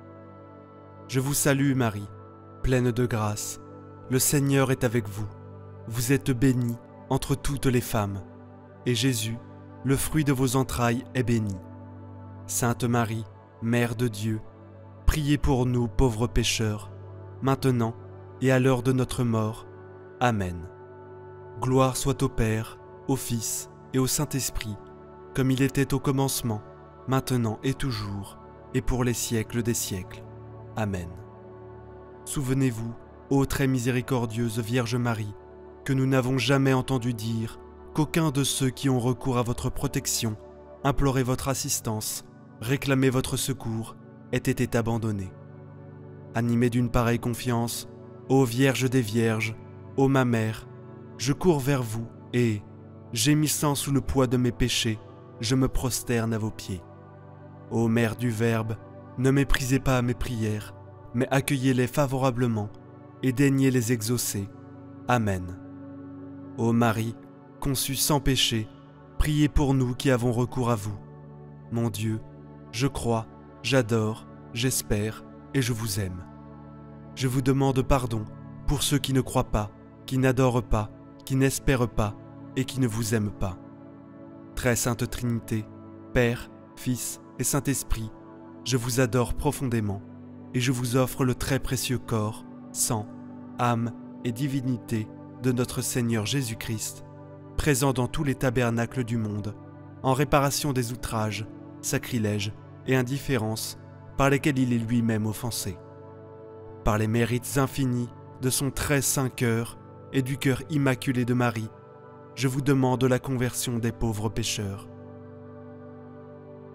Je vous salue Marie, pleine de grâce, le Seigneur est avec vous. Vous êtes bénie entre toutes les femmes, et Jésus, le fruit de vos entrailles, est béni. Sainte Marie, Mère de Dieu, priez pour nous pauvres pécheurs, maintenant et à l'heure de notre mort. Amen. Gloire soit au Père, au Fils et au Saint-Esprit, comme il était au commencement, maintenant et toujours, et pour les siècles des siècles. Amen. Souvenez-vous, ô très miséricordieuse Vierge Marie, que nous n'avons jamais entendu dire qu'aucun de ceux qui ont recours à votre protection, imploré votre assistance, réclamé votre secours, ait été abandonné. Animé d'une pareille confiance, ô Vierge des Vierges, ô ma Mère, je cours vers vous et, gémissant sous le poids de mes péchés, je me prosterne à vos pieds. Ô Mère du Verbe, ne méprisez pas mes prières, mais accueillez-les favorablement et daignez les exaucer. Amen. Ô Marie, conçue sans péché, priez pour nous qui avons recours à vous. Mon Dieu, je crois, j'adore, j'espère et je vous aime. Je vous demande pardon pour ceux qui ne croient pas, qui n'adorent pas, qui n'espèrent pas et qui ne vous aiment pas. Très sainte Trinité, Père, Fils et Saint-Esprit, je vous adore profondément et je vous offre le très précieux corps, sang, âme et divinité de notre Seigneur Jésus-Christ, présent dans tous les tabernacles du monde, en réparation des outrages, sacrilèges et indifférences par lesquels il est lui-même offensé. Par les mérites infinis de son très saint cœur et du cœur immaculé de Marie, je vous demande la conversion des pauvres pécheurs.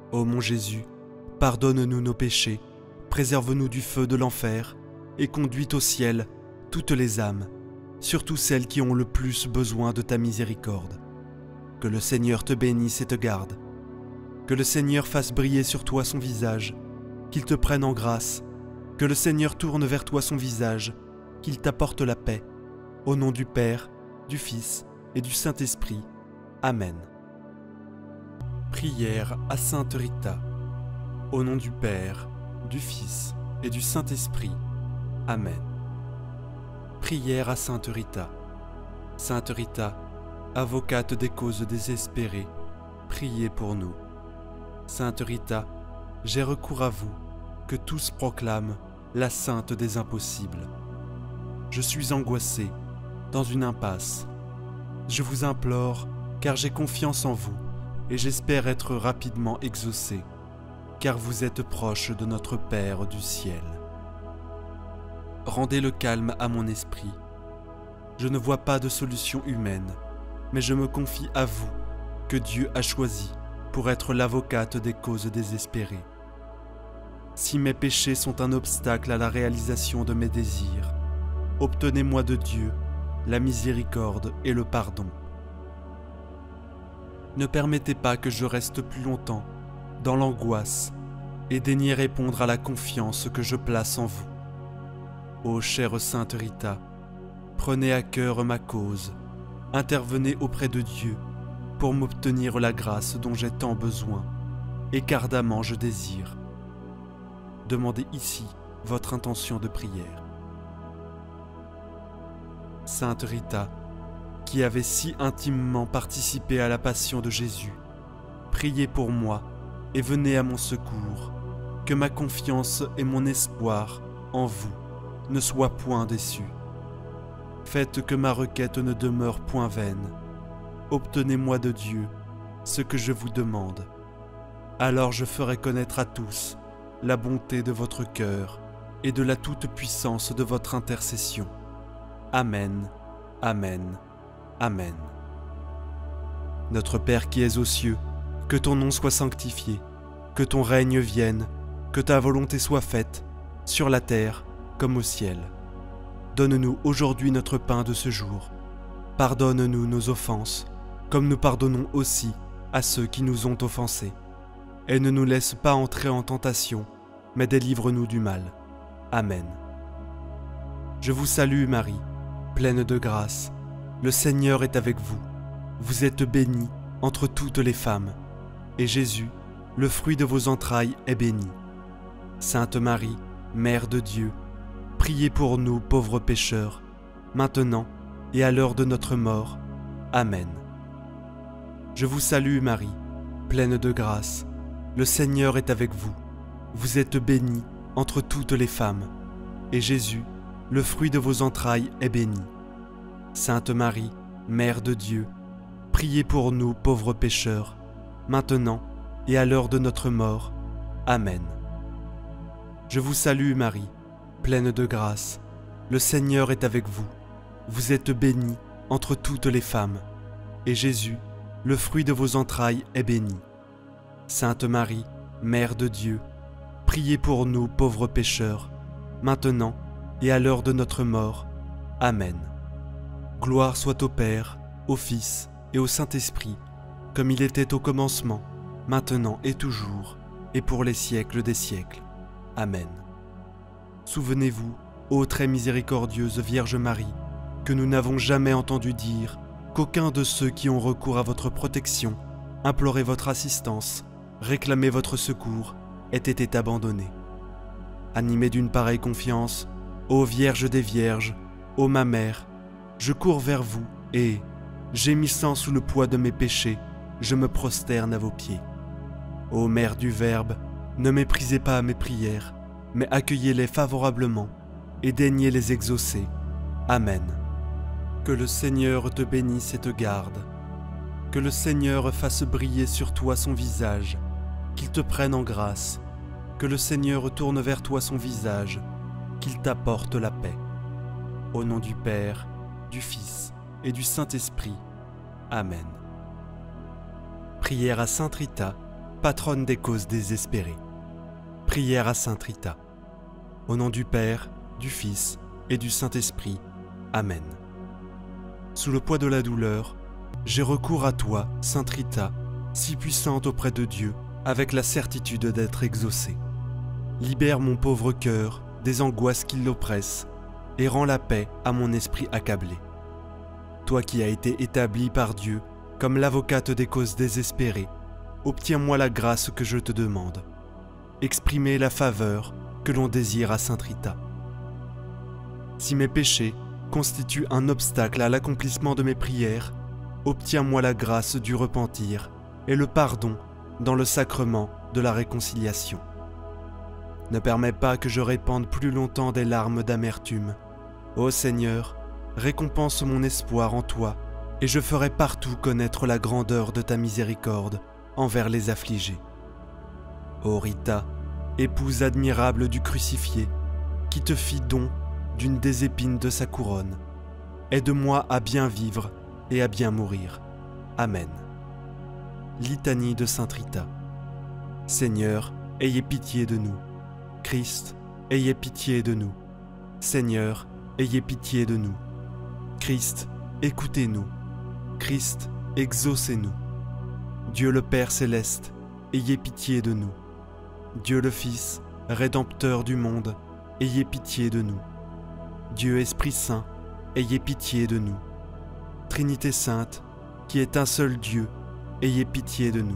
Ô mon Jésus, pardonne-nous nos péchés, préserve-nous du feu de l'enfer, et conduis au ciel toutes les âmes, surtout celles qui ont le plus besoin de ta miséricorde. Que le Seigneur te bénisse et te garde. Que le Seigneur fasse briller sur toi son visage, qu'il te prenne en grâce. Que le Seigneur tourne vers toi son visage, qu'il t'apporte la paix. Au nom du Père, du Fils et du Saint-Esprit. Amen. Prière à Sainte Rita. Au nom du Père, du Fils et du Saint-Esprit. Amen. Prière à Sainte Rita. Sainte Rita, avocate des causes désespérées, priez pour nous. Sainte Rita, j'ai recours à vous, que tous proclament la sainte des impossibles. Je suis angoissé, dans une impasse. Je vous implore, car j'ai confiance en vous, et j'espère être rapidement exaucé, car vous êtes proche de notre Père du ciel. Rendez le calme à mon esprit. Je ne vois pas de solution humaine, mais je me confie à vous, que Dieu a choisi pour être l'avocate des causes désespérées. Si mes péchés sont un obstacle à la réalisation de mes désirs, obtenez-moi de Dieu la miséricorde et le pardon. Ne permettez pas que je reste plus longtemps dans l'angoisse et daignez répondre à la confiance que je place en vous. Ô chère Sainte Rita, prenez à cœur ma cause, intervenez auprès de Dieu pour m'obtenir la grâce dont j'ai tant besoin et qu'ardemment je désire. Demandez ici votre intention de prière. Sainte Rita, qui avait si intimement participé à la passion de Jésus, priez pour moi et venez à mon secours, que ma confiance et mon espoir en vous ne soient point déçus. Faites que ma requête ne demeure point vaine. Obtenez-moi de Dieu ce que je vous demande. Alors je ferai connaître à tous la bonté de votre cœur et de la toute-puissance de votre intercession. Amen, Amen, Amen. Notre Père qui es aux cieux, que ton nom soit sanctifié, que ton règne vienne, que ta volonté soit faite, sur la terre comme au ciel. Donne-nous aujourd'hui notre pain de ce jour. Pardonne-nous nos offenses, comme nous pardonnons aussi à ceux qui nous ont offensés. Et ne nous laisse pas entrer en tentation, mais délivre-nous du mal. Amen. Je vous salue Marie, pleine de grâce. Le Seigneur est avec vous. Vous êtes bénie entre toutes les femmes. Et Jésus, le fruit de vos entrailles, est béni. Sainte Marie, Mère de Dieu, priez pour nous pauvres pécheurs, maintenant et à l'heure de notre mort. Amen. Je vous salue Marie, pleine de grâce. Le Seigneur est avec vous. Vous êtes bénie entre toutes les femmes. Et Jésus, le fruit de vos entrailles, est béni. Sainte Marie, Mère de Dieu, priez pour nous pauvres pécheurs, maintenant et à l'heure de notre mort. Amen. Je vous salue Marie, pleine de grâce. Le Seigneur est avec vous. Vous êtes bénie entre toutes les femmes. Et Jésus, le fruit de vos entrailles, est béni. Sainte Marie, Mère de Dieu, priez pour nous pauvres pécheurs, maintenant et à l'heure de notre mort. Amen. Gloire soit au Père, au Fils et au Saint-Esprit, comme il était au commencement, maintenant et toujours, et pour les siècles des siècles. Amen. Souvenez-vous, ô très miséricordieuse Vierge Marie, que nous n'avons jamais entendu dire qu'aucun de ceux qui ont recours à votre protection, imploré votre assistance, réclamé votre secours, ait été abandonné. Animé d'une pareille confiance, ô Vierge des Vierges, ô ma Mère, je cours vers vous et, gémissant sous le poids de mes péchés, je me prosterne à vos pieds. Ô Mère du Verbe, ne méprisez pas mes prières, mais accueillez-les favorablement et daignez les exaucer. Amen. Que le Seigneur te bénisse et te garde. Que le Seigneur fasse briller sur toi son visage, qu'il te prenne en grâce. Que le Seigneur tourne vers toi son visage, qu'il t'apporte la paix. Au nom du Père, du Fils et du Saint-Esprit. Amen. Prière à Sainte Rita, patronne des causes désespérées. Prière à Sainte Rita. Au nom du Père, du Fils et du Saint-Esprit. Amen. Sous le poids de la douleur, j'ai recours à toi, Sainte Rita, si puissante auprès de Dieu, avec la certitude d'être exaucée. Libère mon pauvre cœur des angoisses qui l'oppressent et rends la paix à mon esprit accablé. Toi qui as été établie par Dieu comme l'avocate des causes désespérées, obtiens-moi la grâce que je te demande. Exprimer la faveur que l'on désire à Sainte Rita. Si mes péchés constituent un obstacle à l'accomplissement de mes prières, obtiens-moi la grâce du repentir et le pardon dans le sacrement de la réconciliation. Ne permets pas que je répande plus longtemps des larmes d'amertume. Ô Seigneur, récompense mon espoir en toi, et je ferai partout connaître la grandeur de ta miséricorde envers les affligés. Ô Rita, épouse admirable du crucifié, qui te fit don d'une des épines de sa couronne, aide-moi à bien vivre et à bien mourir. Amen. Litanie de Sainte Rita. Seigneur, ayez pitié de nous. Christ, ayez pitié de nous. Seigneur, ayez pitié de nous. Christ, écoutez-nous. Christ, exaucez-nous. Dieu le Père céleste, ayez pitié de nous. Dieu le Fils, Rédempteur du monde, ayez pitié de nous. Dieu Esprit Saint, ayez pitié de nous. Trinité Sainte, qui est un seul Dieu, ayez pitié de nous.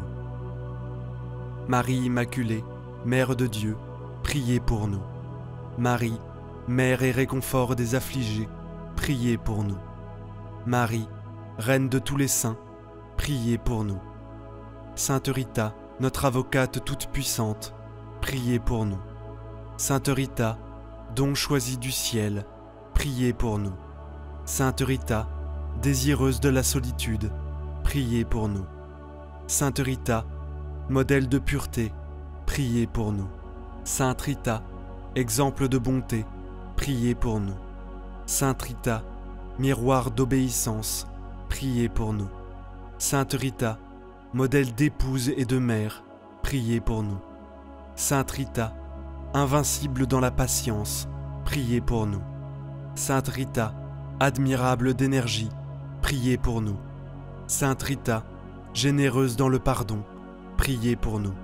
Marie Immaculée, Mère de Dieu, priez pour nous. Marie, Mère et réconfort des affligés, priez pour nous. Marie, Reine de tous les saints, priez pour nous. Sainte Rita, notre avocate toute puissante, priez pour nous. Sainte Rita, don choisi du ciel, priez pour nous. Sainte Rita, désireuse de la solitude, priez pour nous. Sainte Rita, modèle de pureté, priez pour nous. Sainte Rita, exemple de bonté, priez pour nous. Sainte Rita, miroir d'obéissance, priez pour nous. Sainte Rita, modèle d'épouse et de mère, priez pour nous. Sainte Rita, invincible dans la patience, priez pour nous. Sainte Rita, admirable d'énergie, priez pour nous. Sainte Rita, généreuse dans le pardon, priez pour nous.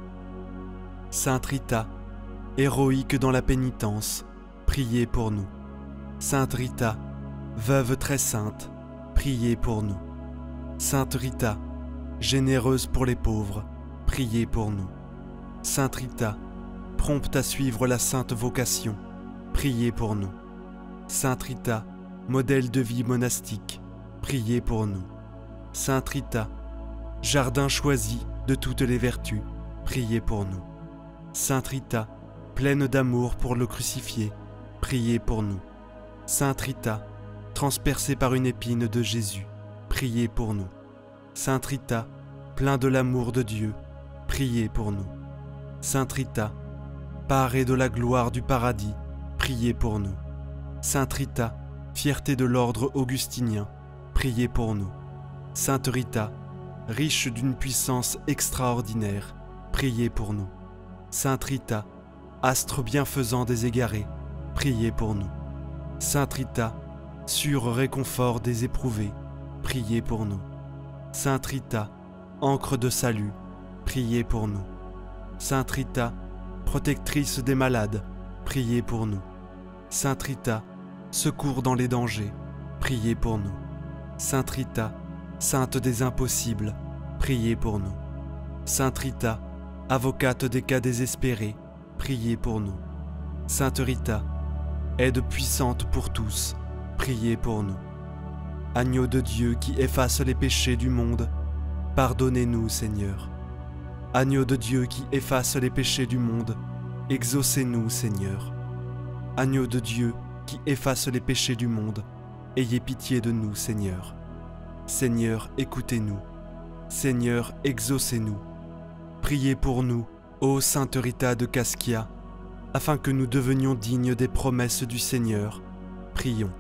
Sainte Rita, héroïque dans la pénitence, priez pour nous. Sainte Rita, veuve très sainte, priez pour nous. Sainte Rita, généreuse pour les pauvres, priez pour nous. Sainte Rita, prompte à suivre la sainte vocation, priez pour nous. Sainte Rita, modèle de vie monastique, priez pour nous. Sainte Rita, jardin choisi de toutes les vertus, priez pour nous. Sainte Rita, pleine d'amour pour le crucifié, priez pour nous. Sainte Rita, transpercée par une épine de Jésus, priez pour nous. Sainte Rita, plein de l'amour de Dieu, priez pour nous. Sainte Rita, parée de la gloire du paradis, priez pour nous. Sainte Rita, fierté de l'ordre augustinien, priez pour nous. Sainte Rita, riche d'une puissance extraordinaire, priez pour nous. Sainte Rita, astre bienfaisant des égarés, priez pour nous. Sainte Rita, sûr réconfort des éprouvés, priez pour nous. Sainte Rita, encre de salut, priez pour nous. Sainte Rita, protectrice des malades, priez pour nous. Sainte Rita, secours dans les dangers, priez pour nous. Sainte Rita, sainte des impossibles, priez pour nous. Sainte Rita, avocate des cas désespérés, priez pour nous. Sainte Rita, aide puissante pour tous, priez pour nous. Agneau de Dieu qui efface les péchés du monde, pardonnez-nous, Seigneur. Agneau de Dieu qui efface les péchés du monde, exaucez-nous, Seigneur. Agneau de Dieu qui efface les péchés du monde, ayez pitié de nous, Seigneur. Seigneur, écoutez-nous. Seigneur, exaucez-nous. Priez pour nous, ô Sainte Rita de Cascia, afin que nous devenions dignes des promesses du Seigneur. Prions.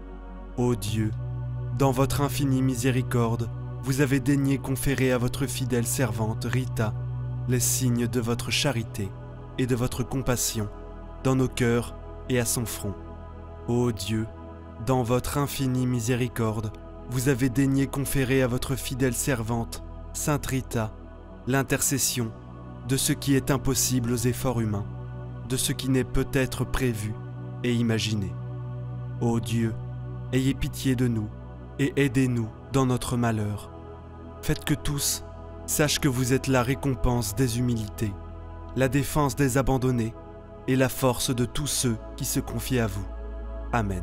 Ô Dieu, dans votre infinie miséricorde, vous avez daigné conférer à votre fidèle servante Rita les signes de votre charité et de votre compassion dans nos cœurs et à son front. Ô Dieu, dans votre infinie miséricorde, vous avez daigné conférer à votre fidèle servante, Sainte Rita, l'intercession de ce qui est impossible aux efforts humains, de ce qui n'est peut-être prévu et imaginé. Ô Dieu, ayez pitié de nous et aidez-nous dans notre malheur. Faites que tous sachent que vous êtes la récompense des humilités, la défense des abandonnés et la force de tous ceux qui se confient à vous. Amen.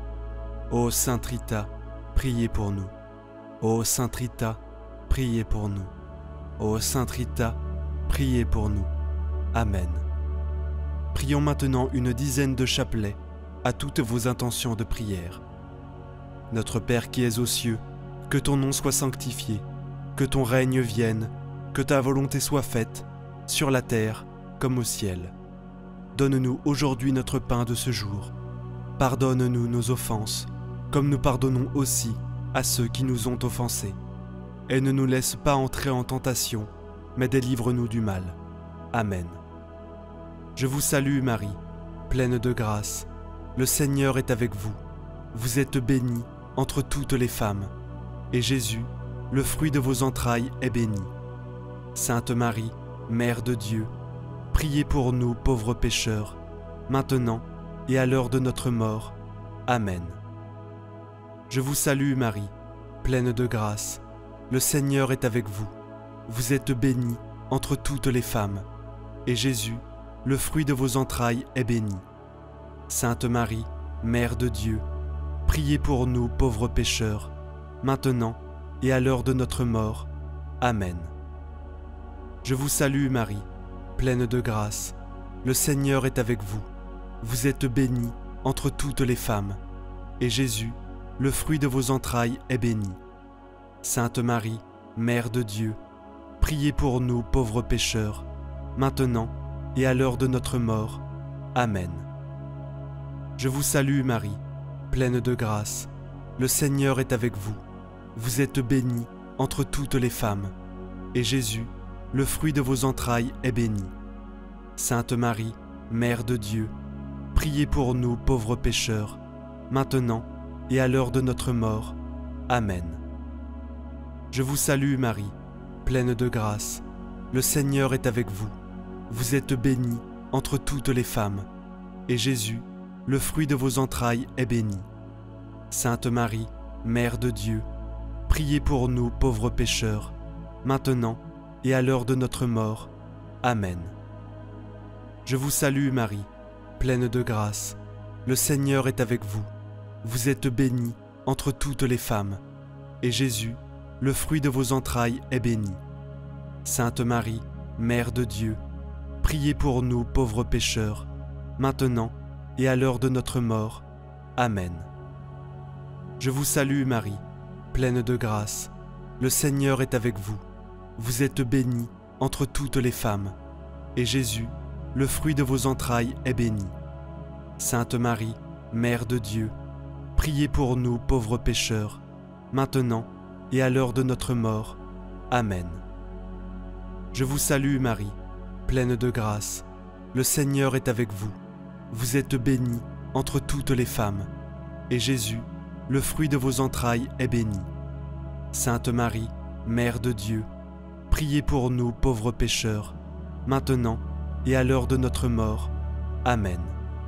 Ô Sainte Rita, priez pour nous. Ô Sainte Rita, priez pour nous. Ô Sainte Rita, priez pour nous. Amen. Prions maintenant une dizaine de chapelets à toutes vos intentions de prière. Notre Père qui es aux cieux, que ton nom soit sanctifié, que ton règne vienne, que ta volonté soit faite, sur la terre comme au ciel. Donne-nous aujourd'hui notre pain de ce jour. Pardonne-nous nos offenses, comme nous pardonnons aussi à ceux qui nous ont offensés. Et ne nous laisse pas entrer en tentation, mais délivre-nous du mal. Amen. Je vous salue Marie, pleine de grâce. Le Seigneur est avec vous. Vous êtes bénie entre toutes les femmes, et Jésus, le fruit de vos entrailles, est béni. Sainte Marie, Mère de Dieu, priez pour nous pauvres pécheurs, maintenant et à l'heure de notre mort. Amen. Je vous salue Marie, pleine de grâce. Le Seigneur est avec vous. Vous êtes bénie entre toutes les femmes, et Jésus, le fruit de vos entrailles, est béni. Sainte Marie, Mère de Dieu, priez pour nous pauvres pécheurs, maintenant et à l'heure de notre mort. Amen. Je vous salue Marie, pleine de grâce. Le Seigneur est avec vous. Vous êtes bénie entre toutes les femmes, et Jésus, le fruit de vos entrailles, est béni. Sainte Marie, Mère de Dieu, priez pour nous pauvres pécheurs, maintenant et à l'heure de notre mort. Amen. Je vous salue Marie, pleine de grâce. Le Seigneur est avec vous. Vous êtes bénie entre toutes les femmes, et Jésus, le fruit de vos entrailles, est béni. Sainte Marie, Mère de Dieu, priez pour nous pauvres pécheurs, maintenant et à l'heure de notre mort. Amen. Je vous salue Marie, pleine de grâce. Le Seigneur est avec vous. Vous êtes bénie entre toutes les femmes, et Jésus, le fruit de vos entrailles, est béni. Sainte Marie, Mère de Dieu, priez pour nous pauvres pécheurs, maintenant et à l'heure de notre mort. Amen. Je vous salue Marie, pleine de grâce. Le Seigneur est avec vous. Vous êtes bénie entre toutes les femmes, et Jésus, le fruit de vos entrailles, est béni. Sainte Marie, Mère de Dieu, priez pour nous pauvres pécheurs, maintenant et à l'heure de notre mort. Amen. Je vous salue Marie, pleine de grâce. Le Seigneur est avec vous. Vous êtes bénie entre toutes les femmes, et Jésus, le fruit de vos entrailles, est béni. Sainte Marie, Mère de Dieu, priez pour nous pauvres pécheurs, maintenant et à l'heure de notre mort. Amen. Je vous salue Marie, pleine de grâce. Le Seigneur est avec vous. Vous êtes bénie entre toutes les femmes, et Jésus, le fruit de vos entrailles, est béni. Sainte Marie, Mère de Dieu, priez pour nous pauvres pécheurs, maintenant et à l'heure de notre mort. Amen.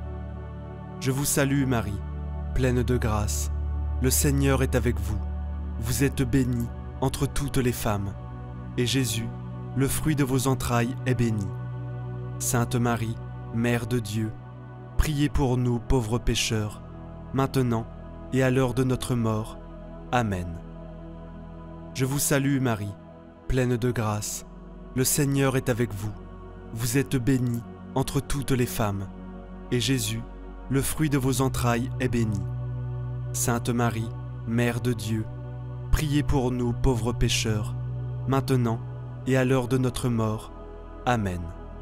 Je vous salue Marie, pleine de grâce. Le Seigneur est avec vous. Vous êtes bénie entre toutes les femmes, et Jésus, le fruit de vos entrailles, est béni. Sainte Marie, Mère de Dieu, priez pour nous pauvres pécheurs, maintenant et à l'heure de notre mort. Amen. Je vous salue Marie, pleine de grâce. Le Seigneur est avec vous. Vous êtes bénie entre toutes les femmes, et Jésus, le fruit de vos entrailles, est béni. Sainte Marie, Mère de Dieu, priez pour nous pauvres pécheurs, maintenant et à l'heure de notre mort. Amen.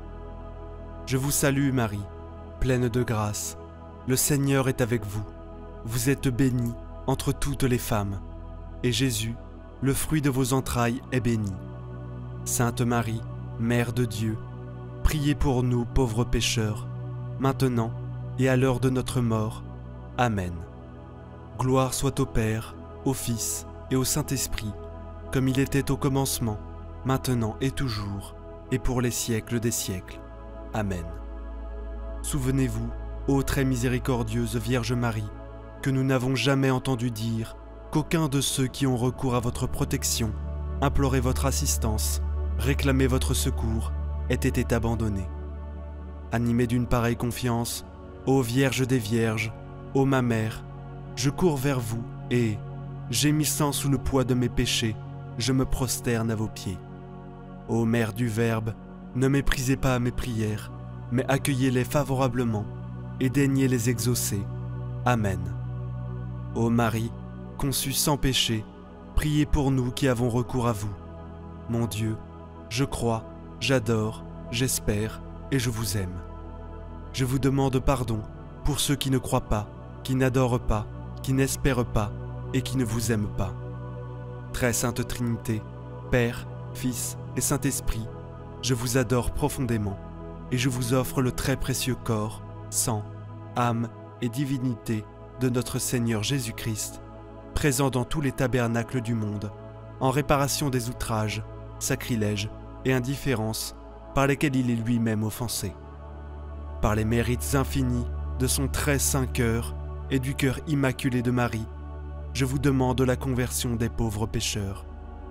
Je vous salue Marie, pleine de grâce. Le Seigneur est avec vous. Vous êtes bénie entre toutes les femmes, et Jésus, le fruit de vos entrailles, est béni. Sainte Marie, Mère de Dieu, priez pour nous pauvres pécheurs, maintenant et à l'heure de notre mort. Amen. Gloire soit au Père, au Fils et au Saint-Esprit, comme il était au commencement, maintenant et toujours, et pour les siècles des siècles. Amen. Souvenez-vous, ô très miséricordieuse Vierge Marie, que nous n'avons jamais entendu dire qu'aucun de ceux qui ont recours à votre protection, imploré votre assistance, réclamé votre secours, ait été abandonné. Animé d'une pareille confiance, ô Vierge des Vierges, ô ma Mère, je cours vers vous et, gémissant sous le poids de mes péchés, je me prosterne à vos pieds. Ô Mère du Verbe, ne méprisez pas mes prières, mais accueillez-les favorablement et daignez les exaucer. Amen. Ô Marie, conçue sans péché, priez pour nous qui avons recours à vous. Mon Dieu, je crois, j'adore, j'espère et je vous aime. Je vous demande pardon pour ceux qui ne croient pas, qui n'adorent pas, qui n'espèrent pas et qui ne vous aiment pas. Très Sainte Trinité, Père, Fils et Saint-Esprit, je vous adore profondément et je vous offre le très précieux corps, sang, âme et divinité de notre Seigneur Jésus-Christ, présent dans tous les tabernacles du monde, en réparation des outrages, sacrilèges et indifférences par lesquels il est lui-même offensé. Par les mérites infinis de son très saint cœur et du cœur immaculé de Marie, je vous demande la conversion des pauvres pécheurs.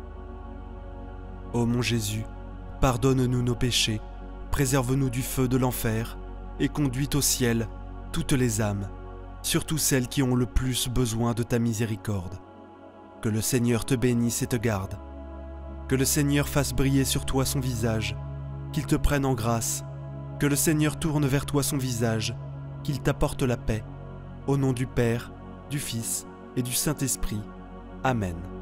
Ô mon Jésus, pardonne-nous nos péchés, préserve-nous du feu de l'enfer et conduis au ciel toutes les âmes, surtout celles qui ont le plus besoin de ta miséricorde. Que le Seigneur te bénisse et te garde. Que le Seigneur fasse briller sur toi son visage, qu'il te prenne en grâce. Que le Seigneur tourne vers toi son visage, qu'il t'apporte la paix. Au nom du Père, du Fils et du Saint-Esprit. Amen.